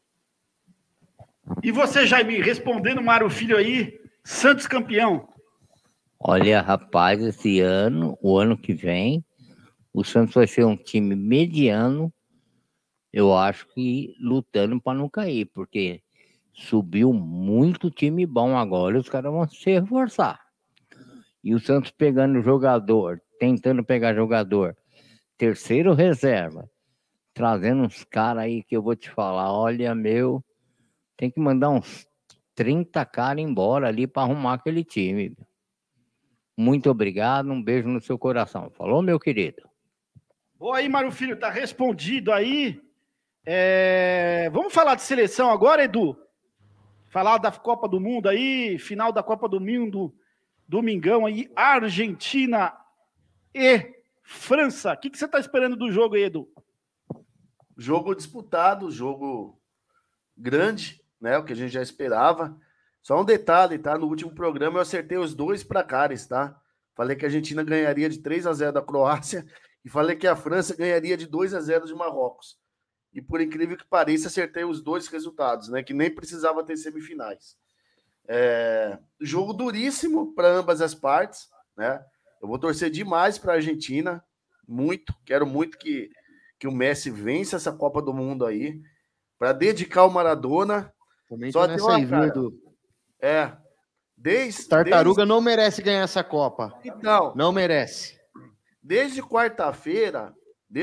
E você, Jaime, respondendo o Mário Filho aí, Santos campeão. Olha, rapaz, esse ano, o ano que vem, o Santos vai ser um time mediano, eu acho que lutando para não cair, porque subiu muito time bom agora, os caras vão se reforçar. E o Santos pegando jogador, tentando pegar jogador, terceiro reserva, trazendo uns caras aí que eu vou te falar, olha, tem que mandar uns 30 caras embora ali para arrumar aquele time. Muito obrigado, um beijo no seu coração. Falou, meu querido? Boa aí, Mário Filho, tá respondido aí. Vamos falar de seleção agora, Edu? Falar da Copa do Mundo aí, final da Copa do Mundo, domingão aí, Argentina e França. O que você tá esperando do jogo aí, Edu? Jogo disputado, jogo grande, né? O que a gente já esperava. Só um detalhe, tá? No último programa eu acertei os 2 placares, tá? Falei que a Argentina ganharia de 3-0 da Croácia e falei que a França ganharia de 2-0 de Marrocos. E por incrível que pareça, acertei os dois resultados, né? Que nem precisava ter semifinais. Jogo duríssimo para ambas as partes, né? Eu vou torcer demais para a Argentina, muito. Quero muito que o Messi vença essa Copa do Mundo aí, para dedicar o Maradona. Também Só tem tem essa aí, uma, viu, cara. Edu? Tartaruga não merece ganhar essa Copa. Então, não merece. Desde quarta-feira,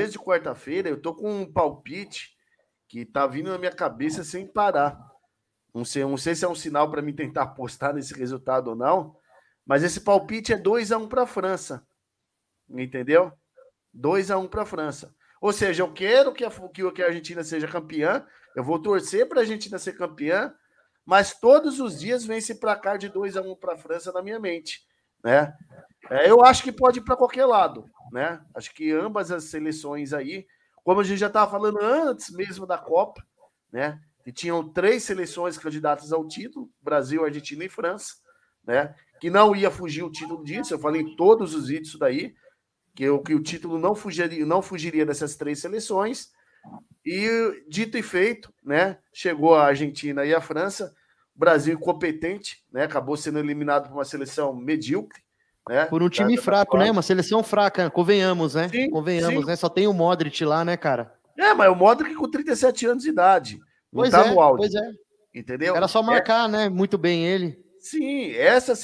eu tô com um palpite que tá vindo na minha cabeça sem parar. Não sei se é um sinal para mim tentar apostar nesse resultado ou não, mas esse palpite é 2-1 para a França. Entendeu? 2-1 para a França. Ou seja, eu quero que a Argentina seja campeã, eu vou torcer para a Argentina ser campeã, mas todos os dias vem esse placar de 2-1 para a França na minha mente, né? Eu acho que pode ir para qualquer lado, né? Acho que ambas as seleções aí, como a gente já estava falando antes mesmo da Copa, né? E tinham 3 seleções candidatas ao título, Brasil, Argentina e França, né? Que não ia fugir o título disso, eu falei em todos os vídeos daí, que o título não fugiria dessas 3 seleções. E dito e feito, né? Chegou a Argentina e a França, o Brasil incompetente, né? Acabou sendo eliminado por uma seleção medíocre, né? Por um time fraco, né? Uma seleção fraca, convenhamos, né? Sim, convenhamos, sim. Né? Só tem o Modric lá, né, cara? Mas o Modric com 37 anos de idade. Não tá no auge. Pois é. Entendeu? Era só marcar, né? Muito bem ele. Sim,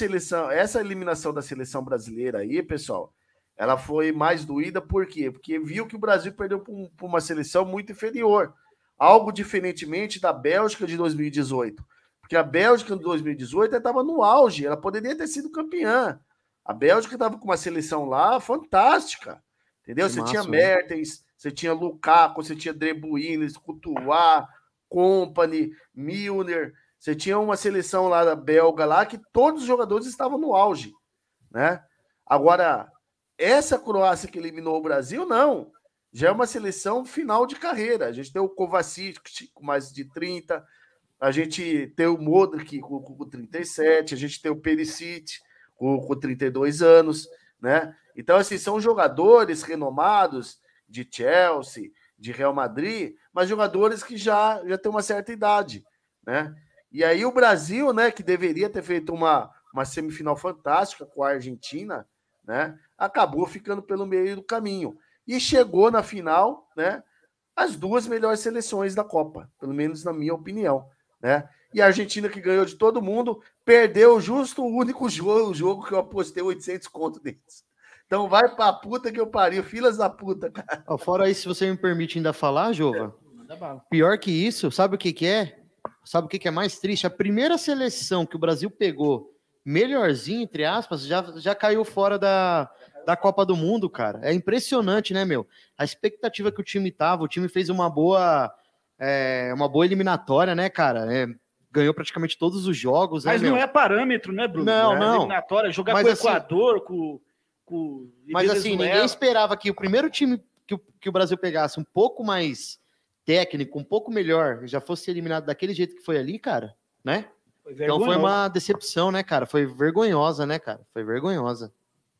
essa eliminação da seleção brasileira aí, pessoal, ela foi mais doída, por quê? Porque viu que o Brasil perdeu para uma seleção muito inferior. Algo diferentemente da Bélgica de 2018. Porque a Bélgica de 2018 estava no auge, ela poderia ter sido campeã. A Bélgica estava com uma seleção lá fantástica. Entendeu? Você tinha Mertens, você tinha Lukaku, você tinha De Bruyne, Courtois, Kompany, Milner. Você tinha uma seleção lá da belga lá que todos os jogadores estavam no auge, né? Agora, essa Croácia que eliminou o Brasil, não. Já é uma seleção final de carreira. A gente tem o Kovacic com mais de 30, a gente tem o Modric com 37, a gente tem o Perisic com 32 anos, né? Então, assim, são jogadores renomados de Chelsea, de Real Madrid, mas jogadores que já têm uma certa idade, né? E aí o Brasil, né, que deveria ter feito uma semifinal fantástica com a Argentina, né, acabou ficando pelo meio do caminho. E chegou na final, né, as 2 melhores seleções da Copa, pelo menos na minha opinião, né? E a Argentina, que ganhou de todo mundo, perdeu justo o único jogo que eu apostei 800 conto deles. Então vai pra puta que eu pariu, filas da puta, cara. Fora isso, se você me permite ainda falar, Jova, pior que isso, sabe o que é? Sabe o que é mais triste? A primeira seleção que o Brasil pegou, melhorzinho, entre aspas, já caiu fora da Copa do Mundo, cara. É impressionante, né, meu? A expectativa que o time fez uma boa eliminatória, né, cara? Ganhou praticamente todos os jogos. Mas né, não é parâmetro, né, Bruno? Não. Eliminatória, jogar mas, com o assim, Equador, com mas assim, ninguém esperava que o primeiro time que o Brasil pegasse um pouco mais técnico, um pouco melhor, já fosse eliminado daquele jeito que foi ali, cara, né? Então foi uma decepção, né, cara? Foi vergonhosa, né, cara? Foi vergonhosa.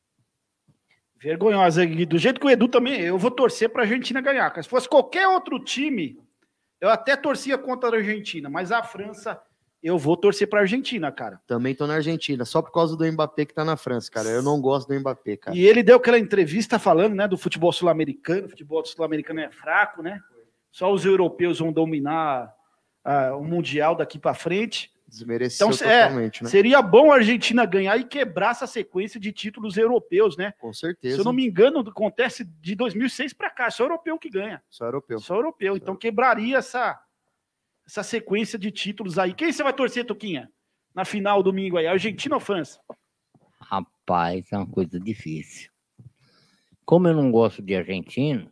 Vergonhosa. E do jeito que o Edu também, eu vou torcer para a Argentina ganhar. Se fosse qualquer outro time, eu até torcia contra a Argentina, mas a França, eu vou torcer para a Argentina, cara. Também tô na Argentina, só por causa do Mbappé que tá na França, cara. Eu não gosto do Mbappé, cara. E ele deu aquela entrevista falando, né, do futebol sul-americano. O futebol sul-americano é fraco, né? Só os europeus vão dominar o Mundial daqui para frente. Desmereceu totalmente, né? Seria bom a Argentina ganhar e quebrar essa sequência de títulos europeus, né? Com certeza. Se eu não me engano, acontece de 2006 para cá. Só europeu que ganha. Só europeu. Só europeu. Então quebraria essa sequência de títulos aí. Quem você vai torcer, Tuquinha? Na final, domingo aí? Argentina ou França? Rapaz, é uma coisa difícil. Como eu não gosto de argentino,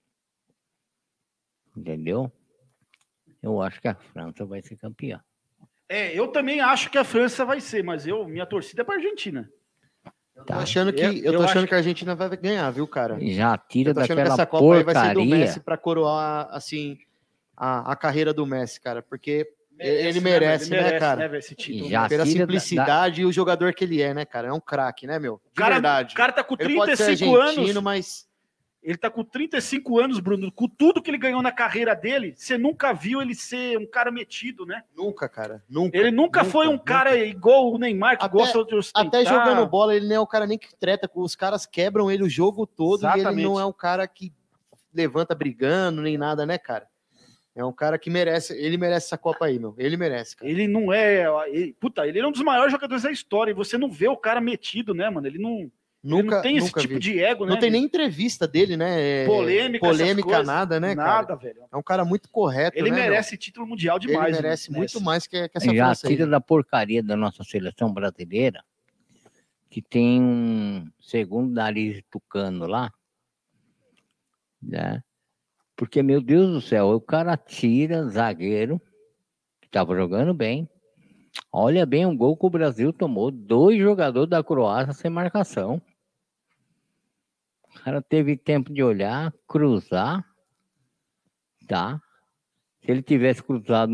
entendeu? Eu acho que a França vai ser campeã. Eu também acho que a França vai ser, mas minha torcida é para a Argentina. Eu tô achando que a Argentina vai ganhar, viu, cara? Já tira daquela que essa Copa aí vai ser do Messi para coroar, assim, a carreira do Messi, cara, porque Ele merece, né, cara? Né, esse título. Já Pela tira simplicidade e o jogador que ele é, né, cara? É um craque, né, meu? De verdade. O cara tá com Ele pode ser 35 argentino, anos. mas... Ele tá com 35 anos, Bruno. Com tudo que ele ganhou na carreira dele, você nunca viu ele ser um cara metido, né? Nunca, cara. Nunca. Ele nunca foi um cara igual o Neymar, que Até- gosta de ostentar. Até jogando bola, ele não é o cara nem que treta. Os caras quebram ele o jogo todo e ele Exatamente. não é um cara que levanta brigando nem nada, né, cara? É um cara que merece. Ele merece essa Copa aí, meu. Ele merece, cara. Ele não é... ele é um dos maiores jogadores da história. E você não vê o cara metido, né, mano? Ele não tem esse tipo de ego, né? Não tem nem entrevista dele, né? Polêmica, nada, né, cara? Nada, velho. É um cara muito correto, Ele né, merece título mundial meu? demais. Ele merece mano. muito mais que essa Já França aí. tira da porcaria da nossa seleção brasileira, que tem um segundo nariz tucano lá, né? Porque, meu Deus do céu, o cara tira zagueiro, que estava jogando bem. Olha bem o gol que o Brasil tomou. 2 jogadores da Croácia sem marcação. O cara teve tempo de olhar, cruzar, tá? Se ele tivesse cruzado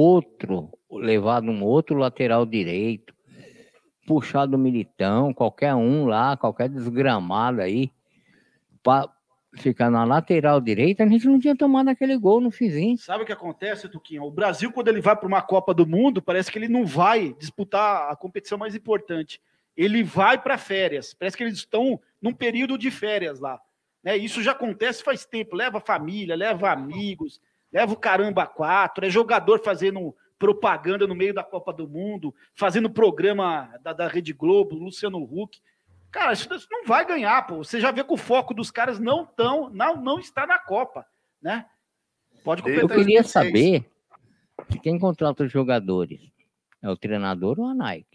levado um outro lateral direito, puxado o Militão, qualquer um lá, qualquer desgramado aí, para ficar na lateral direita, a gente não tinha tomado aquele gol no finzinho. Sabe o que acontece, Tuquinho? O Brasil, quando ele vai para uma Copa do Mundo, parece que ele não vai disputar a competição mais importante. Ele vai para férias. Parece que eles estão num período de férias lá. Né? Isso já acontece faz tempo. Leva família, leva amigos, leva o caramba 4, é jogador fazendo propaganda no meio da Copa do Mundo, fazendo programa da Rede Globo, Luciano Huck. Cara, isso não vai ganhar, pô. Você já vê que o foco dos caras não está na Copa, né? Pode completar. Eu queria saber se quem contrata os jogadores é o treinador ou a Nike?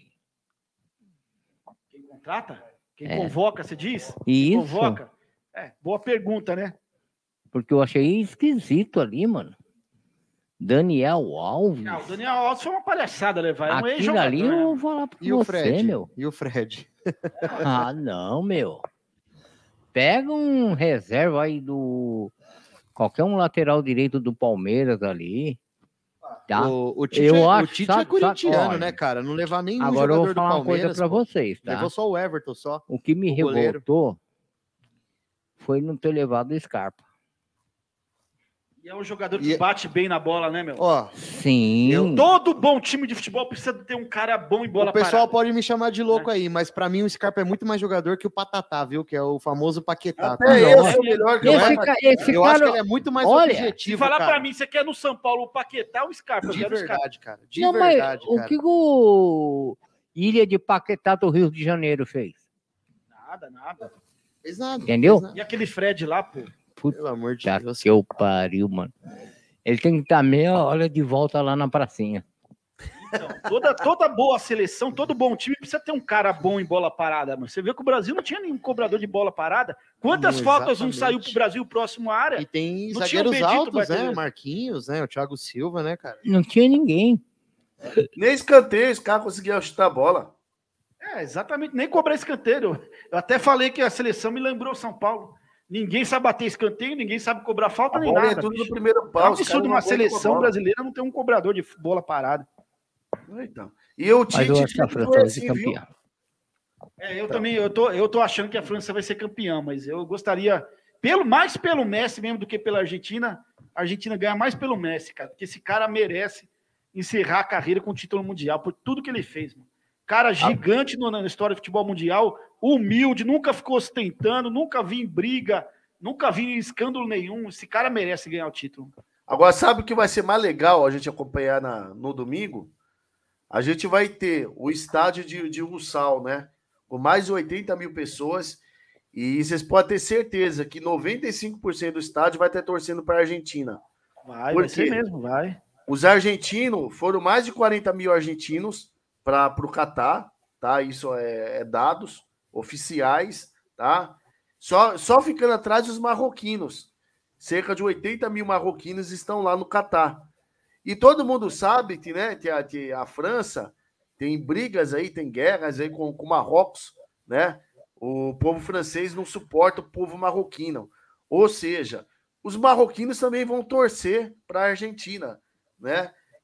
Quem contrata? Quem convoca, você diz? Isso. Quem convoca? Boa pergunta, né? Porque eu achei esquisito ali, mano. Daniel Alves. Não, o Daniel Alves foi uma palhaçada levar. É um Aquilo ex-jogador, ali né? eu vou falar pra E o você, Fred? meu. E o Fred? Ah, não, meu. Pega um reserva aí qualquer um lateral direito do Palmeiras ali. Tá? O Tite, Eu o acho, Tite sabe, é corintiano, olha, né, cara? Não levar nenhum Agora eu jogador vou do falar uma coisa Palmeiras. pra Pô. vocês, tá? Levou só o Everton só. O que me o goleiro. revoltou foi não ter levado o Scarpa. E é um jogador que bate bem na bola, né, meu? Ó, Sim. Todo bom time de futebol precisa ter um cara bom em bola o pessoal parada. pode me chamar de louco aí, mas pra mim o Scarpa é muito mais jogador que o Patatá, viu? Que é o famoso Paquetá. Até tá? eu sou melhor que o Eu acho que ele é muito mais olha, Se objetivo, falar cara. pra mim, você quer no São Paulo o Paquetá ou o Scarpa? Eu De quero o Scarpa. verdade, cara. De Não, verdade, mas cara. o que o Ilha de Paquetá do Rio de Janeiro fez? Nada. Exato. Entendeu? E aquele Fred lá, pô? Pelo amor de Tá Deus. que eu pariu, mano. Ele tem que estar meia hora de volta lá na pracinha. Então, toda boa seleção, todo bom time precisa ter um cara bom em bola parada. Mas você vê que o Brasil não tinha nenhum cobrador de bola parada. Quantas Não, faltas não exatamente. saiu pro Brasil próximo à área? E tem Não tinha o zagueiros Benedito altos, né? Bartolomeu. O Marquinhos, né? O Thiago Silva, né, cara? Não tinha ninguém. Nem escanteio, os caras conseguiam chutar a bola. Exatamente, nem cobrar escanteio. Eu até falei que a seleção me lembrou São Paulo. Ninguém sabe bater escanteio, ninguém sabe cobrar falta, A nem bola nada. é tudo bicho. no primeiro É um pau. os caras absurdo não uma aguentam com a seleção bola. brasileira não ter um cobrador de bola parada. Então. E o Mas Tite eu acho que a sempre França foi vai ser assim, viu? campeã. Eu também, eu tô achando que a França vai ser campeã, mas eu gostaria, mais pelo Messi mesmo do que pela Argentina, a Argentina ganha mais pelo Messi, cara, porque esse cara merece encerrar a carreira com o título mundial, por tudo que ele fez, mano. Cara gigante na história do futebol mundial, humilde, nunca ficou ostentando, nunca vi em briga, nunca vi em escândalo nenhum. Esse cara merece ganhar o título. Agora, sabe o que vai ser mais legal a gente acompanhar no domingo? A gente vai ter o estádio de Ussal, né? Com mais de 80 mil pessoas. E vocês podem ter certeza que 95% do estádio vai estar torcendo para a Argentina. Vai ser mesmo, vai. Os argentinos, foram mais de 40 mil argentinos para o Catar, tá? Isso é dados oficiais, tá? Só ficando atrás os marroquinos. Cerca de 80 mil marroquinos estão lá no Catar. E todo mundo sabe que, né, que a França tem brigas aí, tem guerras aí com Marrocos, né? O povo francês não suporta o povo marroquino. Ou seja, os marroquinos também vão torcer para a Argentina, né?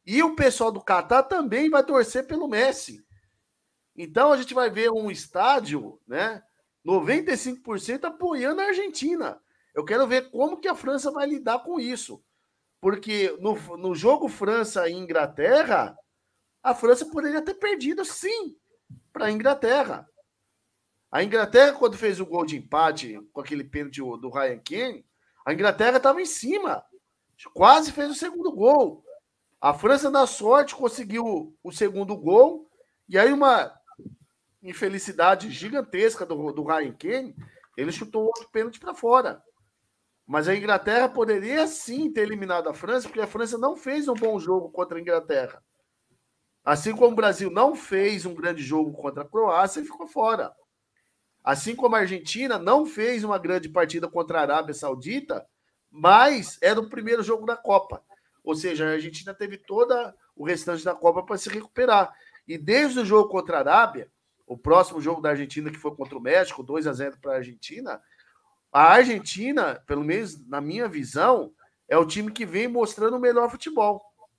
E o pessoal do Catar também vai torcer pelo Messi. Então a gente vai ver um estádio, né, 95% apoiando a Argentina. Eu quero ver como que a França vai lidar com isso. Porque no jogo França e Inglaterra, a França poderia ter perdido, sim, para a Inglaterra. A Inglaterra, quando fez o gol de empate com aquele pênalti do Ryan Kane, a Inglaterra estava em cima. Quase fez o segundo gol. A França, na sorte, conseguiu o segundo gol. E aí uma infelicidade gigantesca do Ryan Kane, ele chutou outro pênalti para fora. Mas a Inglaterra poderia sim ter eliminado a França, porque a França não fez um bom jogo contra a Inglaterra. Assim como o Brasil não fez um grande jogo contra a Croácia e ficou fora. Assim como a Argentina não fez uma grande partida contra a Arábia Saudita, mas era o primeiro jogo da Copa. Ou seja, a Argentina teve todo o restante da Copa para se recuperar. E desde o jogo contra a Arábia, o próximo jogo da Argentina, que foi contra o México, 2-0 para a Argentina, pelo menos na minha visão, é o time que vem mostrando o melhor futebol.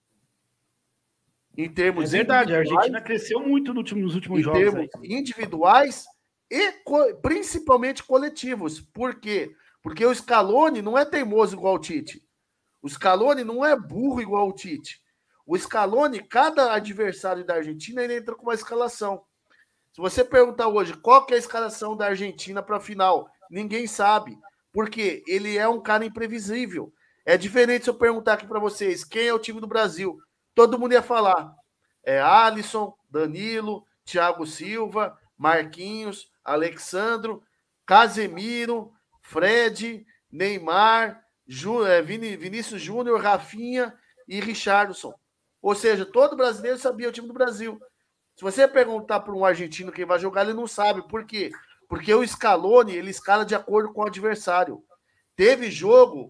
Em termos verdade, a Argentina cresceu muito nos últimos jogos. Em termos individuais e principalmente coletivos. Por quê? Porque o Scaloni não é teimoso igual o Tite. O Scaloni não é burro igual o Tite. O Scaloni, cada adversário da Argentina, ele entra com uma escalação. Se você perguntar hoje qual que é a escalação da Argentina para a final, ninguém sabe. Porque ele é um cara imprevisível. É diferente se eu perguntar aqui para vocês quem é o time do Brasil. Todo mundo ia falar. É Alisson, Danilo, Thiago Silva, Marquinhos, Alexandro, Casemiro, Fred, Neymar, Vinícius Júnior, Rafinha e Richarlison. Ou seja, todo brasileiro sabia o time do Brasil. Se você perguntar para um argentino quem vai jogar, ele não sabe. Por quê? Porque o Scaloni, ele escala de acordo com o adversário. Teve jogo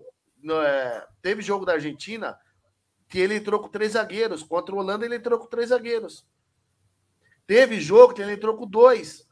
da Argentina que ele entrou com 3 zagueiros. Contra a Holanda, ele entrou com 3 zagueiros. Teve jogo que ele entrou com 2.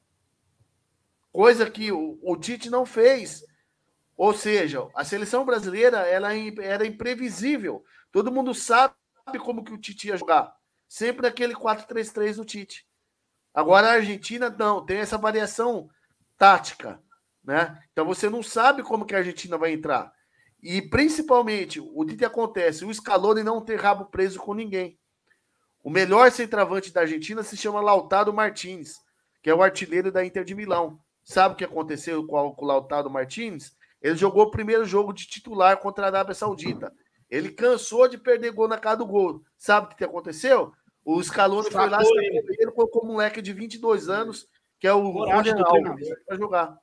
Coisa que o Tite não fez. Ou seja, a seleção brasileira ela era imprevisível. Todo mundo sabe como que o Tite ia jogar. Sempre aquele 4-3-3 do Tite. Agora a Argentina não, tem essa variação tática, né? Então você não sabe como que a Argentina vai entrar. E principalmente, o que acontece? O Scaloni não tem rabo preso com ninguém. O melhor centroavante da Argentina se chama Lautaro Martínez, que é o artilheiro da Inter de Milão. Sabe o que aconteceu com o Lautaro Martínez? Ele jogou o primeiro jogo de titular contra a Arábia Saudita. Ele cansou de perder gol na cara do gol. Sabe o que aconteceu? O Scaloni foi lá, ele colocou um moleque de 22 anos, que é o Julio Álvares, para jogar.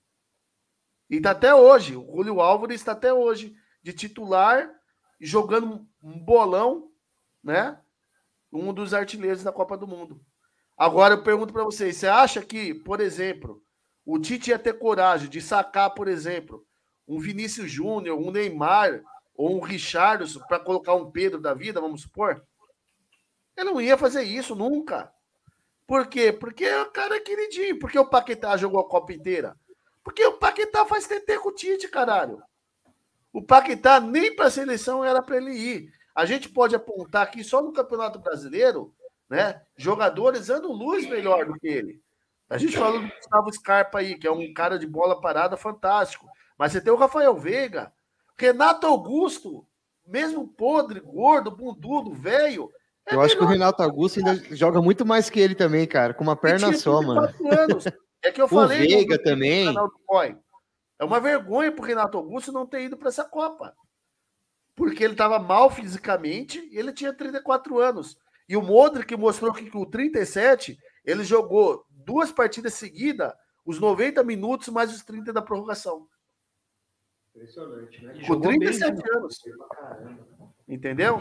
E está até hoje. O Julio Álvares está até hoje de titular, jogando um bolão, né? Um dos artilheiros da Copa do Mundo. Agora eu pergunto para vocês, você acha que, por exemplo, o Tite ia ter coragem de sacar, por exemplo, um Vinícius Júnior, um Neymar ou um Richarlison para colocar um Pedro da vida, vamos supor? Ele não ia fazer isso nunca. Por quê? Porque o cara é queridinho. Porque o Paquetá jogou a Copa inteira. Porque o Paquetá faz TT com o Tite, caralho. O Paquetá nem para a seleção era para ele ir. A gente pode apontar aqui só no Campeonato Brasileiro, né? Jogadores anos luz melhor do que ele. A gente falou do Gustavo Scarpa aí, que é um cara de bola parada fantástico. Mas você tem o Rafael Veiga, Renato Augusto, mesmo podre, gordo, bundudo, velho. Eu acho que o Renato Augusto ainda joga muito mais que ele também, cara, com uma perna só, mano. Anos. É que eu falei. O Veiga também. É uma vergonha pro Renato Augusto não ter ido para essa Copa. Porque ele estava mal fisicamente e ele tinha 34 anos. E o Modric mostrou que com 37, ele jogou 2 partidas seguidas, os 90 minutos mais os 30 da prorrogação. Impressionante, né? Com 37 anos. Entendeu?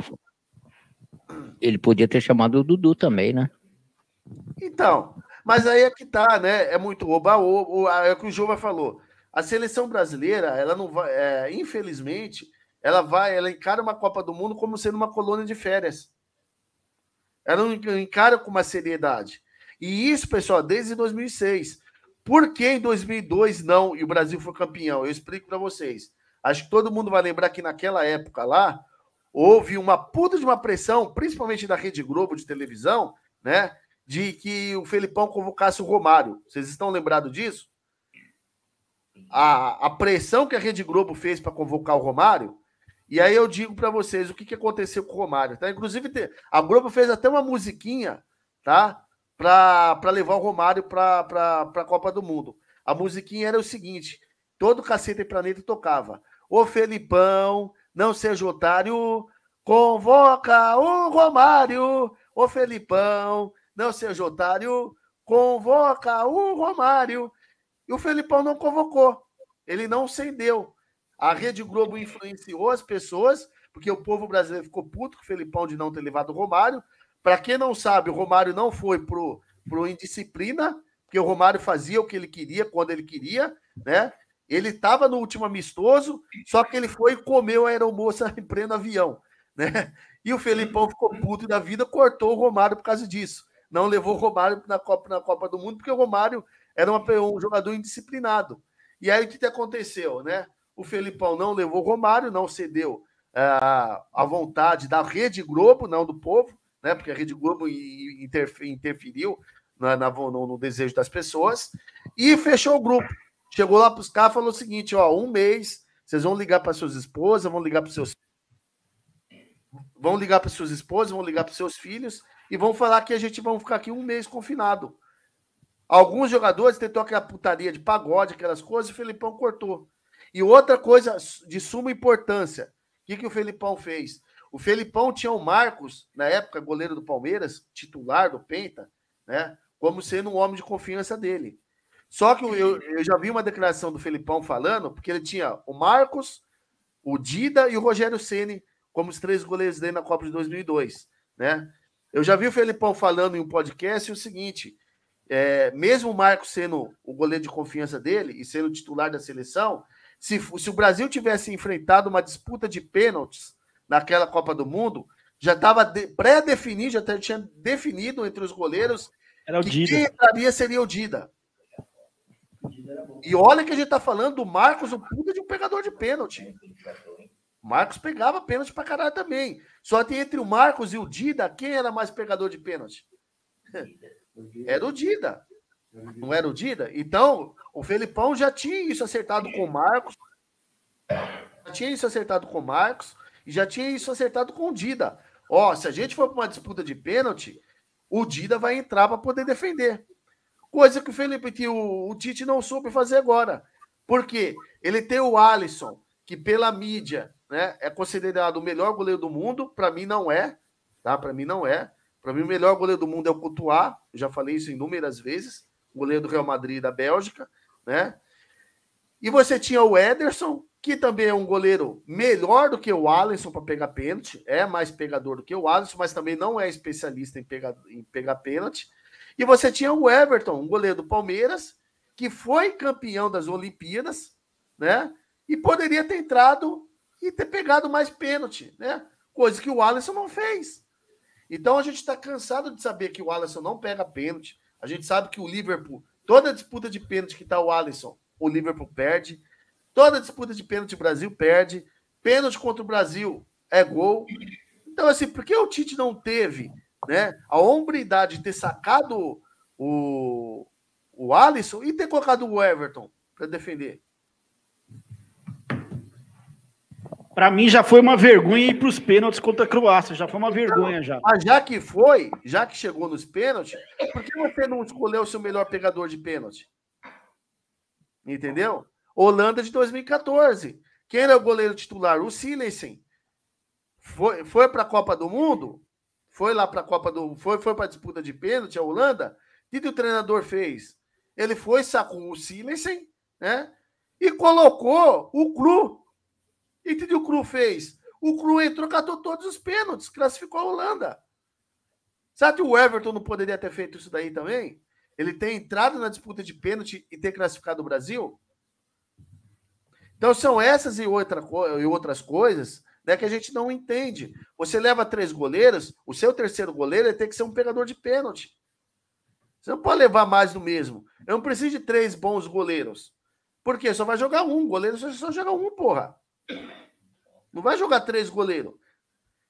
Ele podia ter chamado o Dudu também, né? Então, mas aí é que tá, né? É muito oba-oba, é o que o Jova falou. A seleção brasileira, ela não vai, infelizmente, ela encara uma Copa do Mundo como sendo uma colônia de férias. Ela não encara com uma seriedade. E isso, pessoal, desde 2006. Por que em 2002 não e o Brasil foi campeão? Eu explico para vocês. Acho que todo mundo vai lembrar que naquela época lá, houve uma puta de uma pressão, principalmente da Rede Globo de televisão, né? De que o Felipão convocasse o Romário. Vocês estão lembrados disso? A pressão que a Rede Globo fez para convocar o Romário. E aí eu digo para vocês o que aconteceu com o Romário. Tá? Inclusive, a Globo fez até uma musiquinha, tá? Para levar o Romário para a Copa do Mundo. A musiquinha era o seguinte: todo Caceta e Planeta tocava. Ô Felipão, não seja otário, convoca o Romário. Ô Felipão, não seja otário, convoca o Romário. E o Felipão não convocou. Ele não cedeu. A Rede Globo influenciou as pessoas, porque o povo brasileiro ficou puto com o Felipão de não ter levado o Romário. Para quem não sabe, o Romário não foi pro indisciplina, porque o Romário fazia o que ele queria, quando ele queria, né? Ele estava no último amistoso, só que ele foi e comeu a aeromoça em pleno avião, né? E o Felipão ficou puto da vida, cortou o Romário por causa disso. Não levou o Romário na Copa do Mundo, porque o Romário era um jogador indisciplinado. E aí o que aconteceu, né? O Felipão não levou o Romário, não cedeu à vontade da Rede Globo, não do povo, né? Porque a Rede Globo interferiu no desejo das pessoas, e fechou o grupo. Chegou lá para os caras e falou o seguinte: ó, 1 mês, vocês vão ligar para suas esposas, vão ligar para suas esposas, vão ligar para seus filhos e vão falar que a gente vai ficar aqui 1 mês confinado. Alguns jogadores tentou aquela putaria de pagode, aquelas coisas, e o Felipão cortou. E outra coisa de suma importância, o que o Felipão fez? O Felipão tinha o Marcos, na época, goleiro do Palmeiras, titular do Penta, né, como sendo um homem de confiança dele. Só que eu já vi uma declaração do Felipão falando, porque ele tinha o Marcos, o Dida e o Rogério Ceni como os 3 goleiros dele na Copa de 2002, né? Eu já vi o Felipão falando em um podcast o seguinte: mesmo o Marcos sendo o goleiro de confiança dele e sendo o titular da seleção, se o Brasil tivesse enfrentado uma disputa de pênaltis naquela Copa do Mundo, já estava pré-definido, já tinha definido entre os goleiros que quem entraria seria o Dida. E olha que a gente está falando do Marcos, o puta de um pegador de pênalti. O Marcos pegava pênalti pra caralho também. Só que entre o Marcos e o Dida, quem era mais pegador de pênalti? Era o Dida. Não era o Dida? Então, o Felipão já tinha isso acertado com o Marcos. Já tinha isso acertado com o Marcos. E já tinha isso acertado com o Dida. Ó, se a gente for para uma disputa de pênalti, o Dida vai entrar para poder defender. Coisa que o Tite não soube fazer agora. Por quê? Ele tem o Alisson, que pela mídia, né, é considerado o melhor goleiro do mundo. Para mim não é. Tá? Para mim não é. Para mim o melhor goleiro do mundo é o Courtois. Eu já falei isso inúmeras vezes. Goleiro do Real Madrid da Bélgica, né? E você tinha o Ederson, que também é um goleiro melhor do que o Alisson para pegar pênalti, é mais pegador do que o Alisson, mas também não é especialista em pegar pênalti. E você tinha o Everton, um goleiro do Palmeiras, que foi campeão das Olimpíadas, né? E poderia ter entrado e ter pegado mais pênalti, né? Coisa que o Alisson não fez. Então a gente está cansado de saber que o Alisson não pega pênalti. A gente sabe que o Liverpool, toda disputa de pênalti que está o Alisson, o Liverpool perde. Toda disputa de pênalti o Brasil perde. Pênalti contra o Brasil é gol. Então, assim, por que o Tite não teve, né, a hombridade de ter sacado o Alisson e ter colocado o Everton para defender? Para mim já foi uma vergonha ir para os pênaltis contra a Croácia. Já foi uma vergonha já. Mas já que chegou nos pênaltis, por que você não escolheu o seu melhor pegador de pênalti? Entendeu? Holanda de 2014. Quem era o goleiro titular? O Silensen. Foi para a Copa do Mundo? Foi lá para a Copa do Mundo? Foi para a disputa de pênalti, a Holanda? O que o treinador fez? Ele foi, sacou o Silensen, né? E colocou o Kru. E o que o Kru fez? O Kru entrou, catou todos os pênaltis, classificou a Holanda. Sabe que o Everton não poderia ter feito isso daí também? Ele ter entrado na disputa de pênalti e ter classificado o Brasil? Então são essas e outras coisas, né, que a gente não entende. Você leva 3 goleiros, o seu terceiro goleiro tem que ser um pegador de pênalti. Você não pode levar mais do mesmo. Eu não preciso de 3 bons goleiros. Por quê? Só vai jogar um. Goleiro só joga um, porra. Não vai jogar 3 goleiros.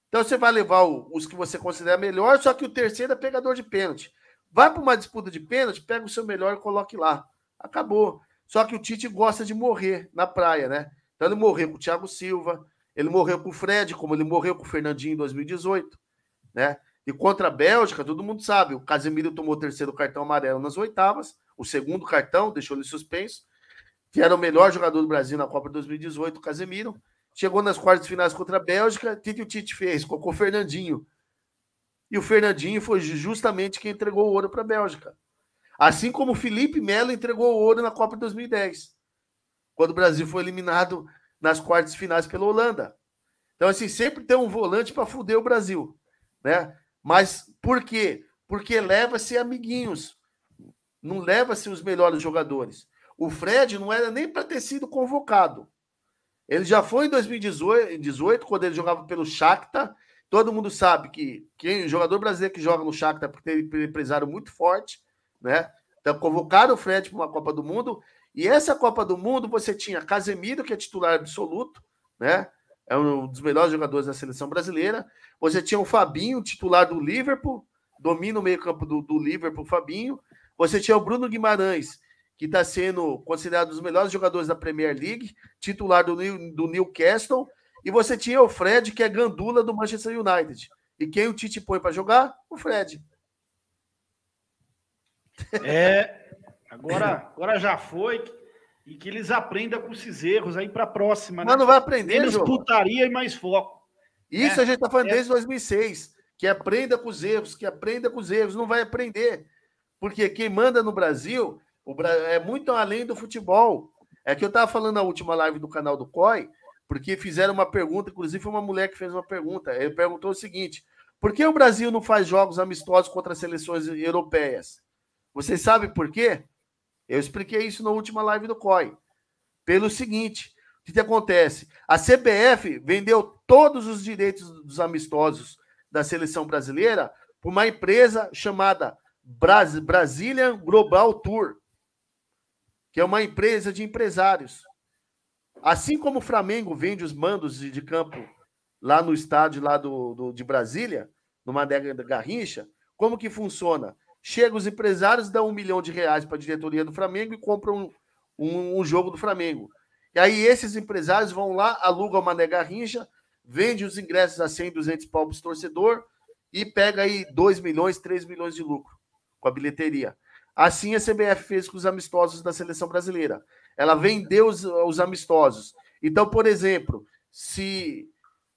Então você vai levar os que você considera melhor, só que o terceiro é pegador de pênalti. Vai para uma disputa de pênalti, pega o seu melhor e coloque lá. Acabou. Só que o Tite gosta de morrer na praia, né? Então ele morreu com o Thiago Silva, ele morreu com o Fred, como ele morreu com o Fernandinho em 2018, né? E contra a Bélgica, todo mundo sabe, o Casemiro tomou o terceiro cartão amarelo nas oitavas, o segundo cartão deixou ele suspenso, que era o melhor jogador do Brasil na Copa de 2018, o Casemiro. Chegou nas quartas de finais contra a Bélgica, o que o Tite fez? Colocou o Fernandinho. E o Fernandinho foi justamente quem entregou o ouro para a Bélgica. Assim como o Felipe Melo entregou o ouro na Copa de 2010, quando o Brasil foi eliminado nas quartas de finais pela Holanda. Então, assim, sempre tem um volante para fuder o Brasil, né? Mas por quê? Porque leva-se amiguinhos, não leva-se os melhores jogadores. O Fred não era nem para ter sido convocado. Ele já foi em 2018, quando ele jogava pelo Shakhtar. Todo mundo sabe que o jogador brasileiro que joga no Shakhtar tem um empresário muito forte, né? Então, convocaram o Fred para uma Copa do Mundo. E essa Copa do Mundo, você tinha Casemiro, que é titular absoluto, né? É um dos melhores jogadores da seleção brasileira. Você tinha o Fabinho, titular do Liverpool, domina o meio-campo do Liverpool, Fabinho. Você tinha o Bruno Guimarães, que está sendo considerado um dos melhores jogadores da Premier League, titular do Newcastle. E você tinha o Fred, que é gandula do Manchester United. E quem o Tite põe para jogar? O Fred. Agora já foi. E que eles aprendam com esses erros aí para a próxima. Mas não vai aprender, menos putaria e mais foco. Isso a gente está falando desde 2006. Que aprenda com os erros, não vai aprender. Porque quem manda no Brasil é muito além do futebol. É que eu estava falando na última live do canal do COI, porque fizeram uma pergunta, inclusive foi uma mulher que fez uma pergunta. Ele perguntou o seguinte: por que o Brasil não faz jogos amistosos contra as seleções europeias? Vocês sabem por quê? Eu expliquei isso na última live do COI. Pelo seguinte, o que acontece? A CBF vendeu todos os direitos dos amistosos da seleção brasileira para uma empresa chamada Brazilian Global Tour, que é uma empresa de empresários. Assim como o Flamengo vende os mandos de campo lá no estádio lá de Brasília, no Mané Garrincha, como que funciona? Chegam os empresários, dão R$1 milhão para a diretoria do Flamengo e compram um jogo do Flamengo. E aí esses empresários vão lá, alugam o Mané Garrincha, vende os ingressos a 100, 200 pau para o torcedor e pega aí 2 milhões, 3 milhões de lucro com a bilheteria. Assim a CBF fez com os amistosos da seleção brasileira. Ela vendeu os amistosos. Então, por exemplo, se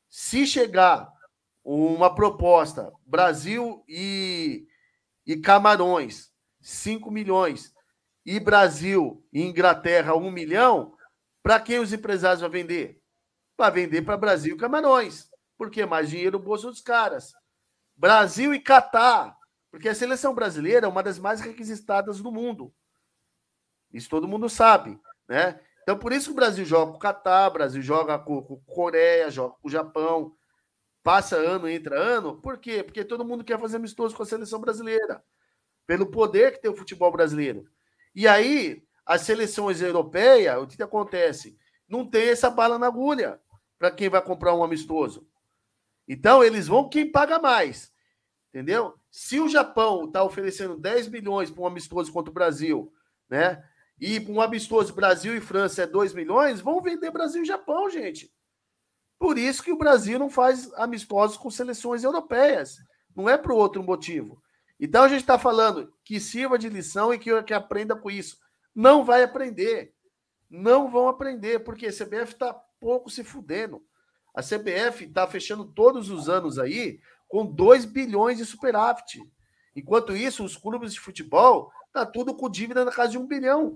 chegar uma proposta, Brasil e Camarões, 5 milhões, e Brasil e Inglaterra, 1 milhão, para quem os empresários vão vender? Vai vender para Brasil e Camarões, porque é mais dinheiro no bolso dos caras. Brasil e Catar, porque a seleção brasileira é uma das mais requisitadas do mundo. Isso todo mundo sabe, né? Então, por isso que o Brasil joga com o Catar, o Brasil joga com Coreia, joga com o Japão, passa ano, entra ano. Por quê? Porque todo mundo quer fazer amistoso com a seleção brasileira, pelo poder que tem o futebol brasileiro. E aí, as seleções europeias, o que acontece? Não tem essa bala na agulha para quem vai comprar um amistoso. Então, eles vão quem paga mais, entendeu? Se o Japão está oferecendo 10 milhões para um amistoso contra o Brasil, né? E um amistoso Brasil e França é 2 milhões, vão vender Brasil e Japão, gente. Por isso que o Brasil não faz amistosos com seleções europeias. Não é por outro motivo. Então a gente está falando que sirva de lição e que aprenda com isso. Não vai aprender. Não vão aprender, porque a CBF está pouco se fudendo. A CBF está fechando todos os anos aí com 2 bilhões de superávit. Enquanto isso, os clubes de futebol tá tudo com dívida na casa de 1 bilhão.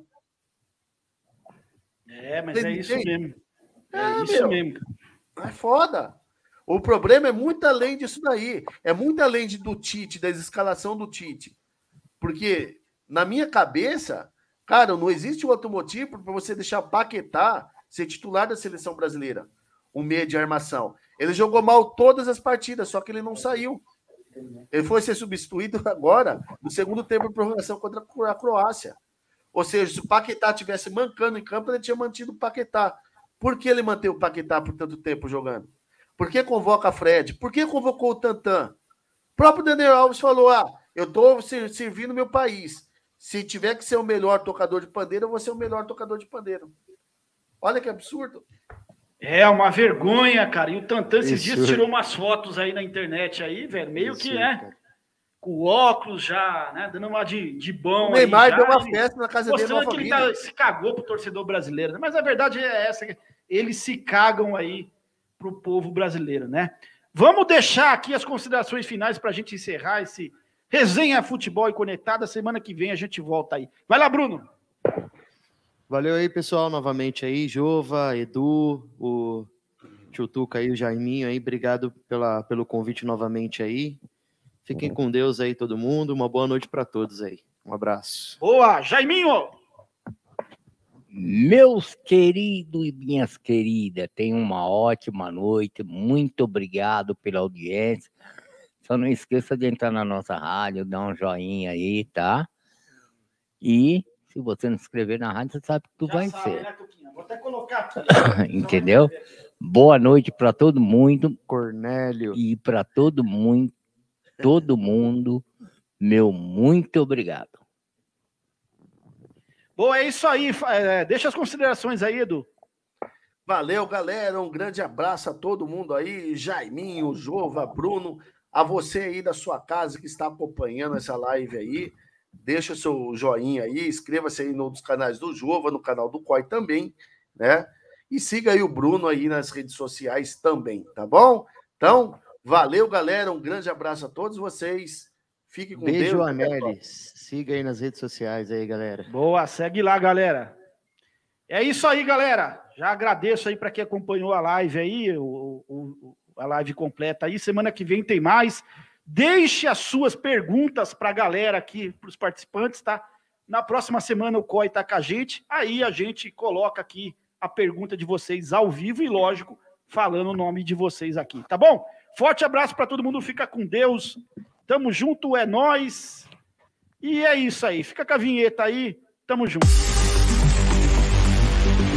Mas é isso mesmo. É isso mesmo. É foda. O problema é muito além disso daí. É muito além do Tite, da escalação do Tite. Porque, na minha cabeça, cara, não existe outro motivo para você deixar Paquetá ser titular da seleção brasileira. Um meia de armação. Ele jogou mal todas as partidas, só que ele não saiu. Ele foi ser substituído agora, no segundo tempo de prorrogação contra a Croácia. Ou seja, se o Paquetá tivesse mancando em campo, ele tinha mantido o Paquetá. Por que ele manteve o Paquetá por tanto tempo jogando? Por que convoca Fred? Por que convocou o Tantan? O próprio Daniel Alves falou, eu estou servindo meu país. Se tiver que ser o melhor tocador de pandeiro, eu vou ser o melhor tocador de pandeiro. Olha que absurdo. É uma vergonha, cara. E o Tantan esses dias tirou umas fotos aí na internet aí, velho. Meio que, né? Com óculos já, né? Dando uma de bom. O Neymar aí, deu uma festa na casa dele. Mostrando que ele se cagou pro torcedor brasileiro. Né? Mas a verdade é essa. Eles se cagam aí pro povo brasileiro, né? Vamos deixar aqui as considerações finais pra gente encerrar esse Resenha Futebol e Conectada. Semana que vem a gente volta aí. Vai lá, Bruno. Valeu aí, pessoal, novamente aí, Jova, Edu, o Tio Tuca aí, o Jaiminho aí, obrigado pelo convite novamente aí. Fiquem com Deus aí, todo mundo, uma boa noite para todos aí. Um abraço. Boa, Jaiminho! Meus queridos e minhas queridas, tenham uma ótima noite, muito obrigado pela audiência. Só não esqueça de entrar na nossa rádio, dar um joinha aí, tá? E se você não se inscrever na rádio, você sabe que tu vai ser. Né, vou até colocar aqui. Entendeu? Boa noite para todo mundo. Cornélio. E para todo mundo, meu muito obrigado. Boa, é isso aí. Deixa as considerações aí, Edu. Valeu, galera. Um grande abraço a todo mundo aí. Jaiminho, Jova, Bruno. A você aí da sua casa que está acompanhando essa live aí. Deixa o seu joinha aí, inscreva-se aí nos canais do Jova, no canal do COI também, né? E siga aí o Bruno aí nas redes sociais também, tá bom? Então, valeu, galera. Um grande abraço a todos vocês. Fique com Deus. Beijo, Anelis. Siga aí nas redes sociais aí, galera. Boa, segue lá, galera. É isso aí, galera. Já agradeço aí para quem acompanhou a live aí, a live completa aí. Semana que vem tem mais. Deixe as suas perguntas para a galera aqui, para os participantes, tá? Na próxima semana o COI tá com a gente, aí a gente coloca aqui a pergunta de vocês ao vivo e, lógico, falando o nome de vocês aqui, tá bom? Forte abraço para todo mundo, fica com Deus, tamo junto, é nóis, e é isso aí, fica com a vinheta aí, tamo junto.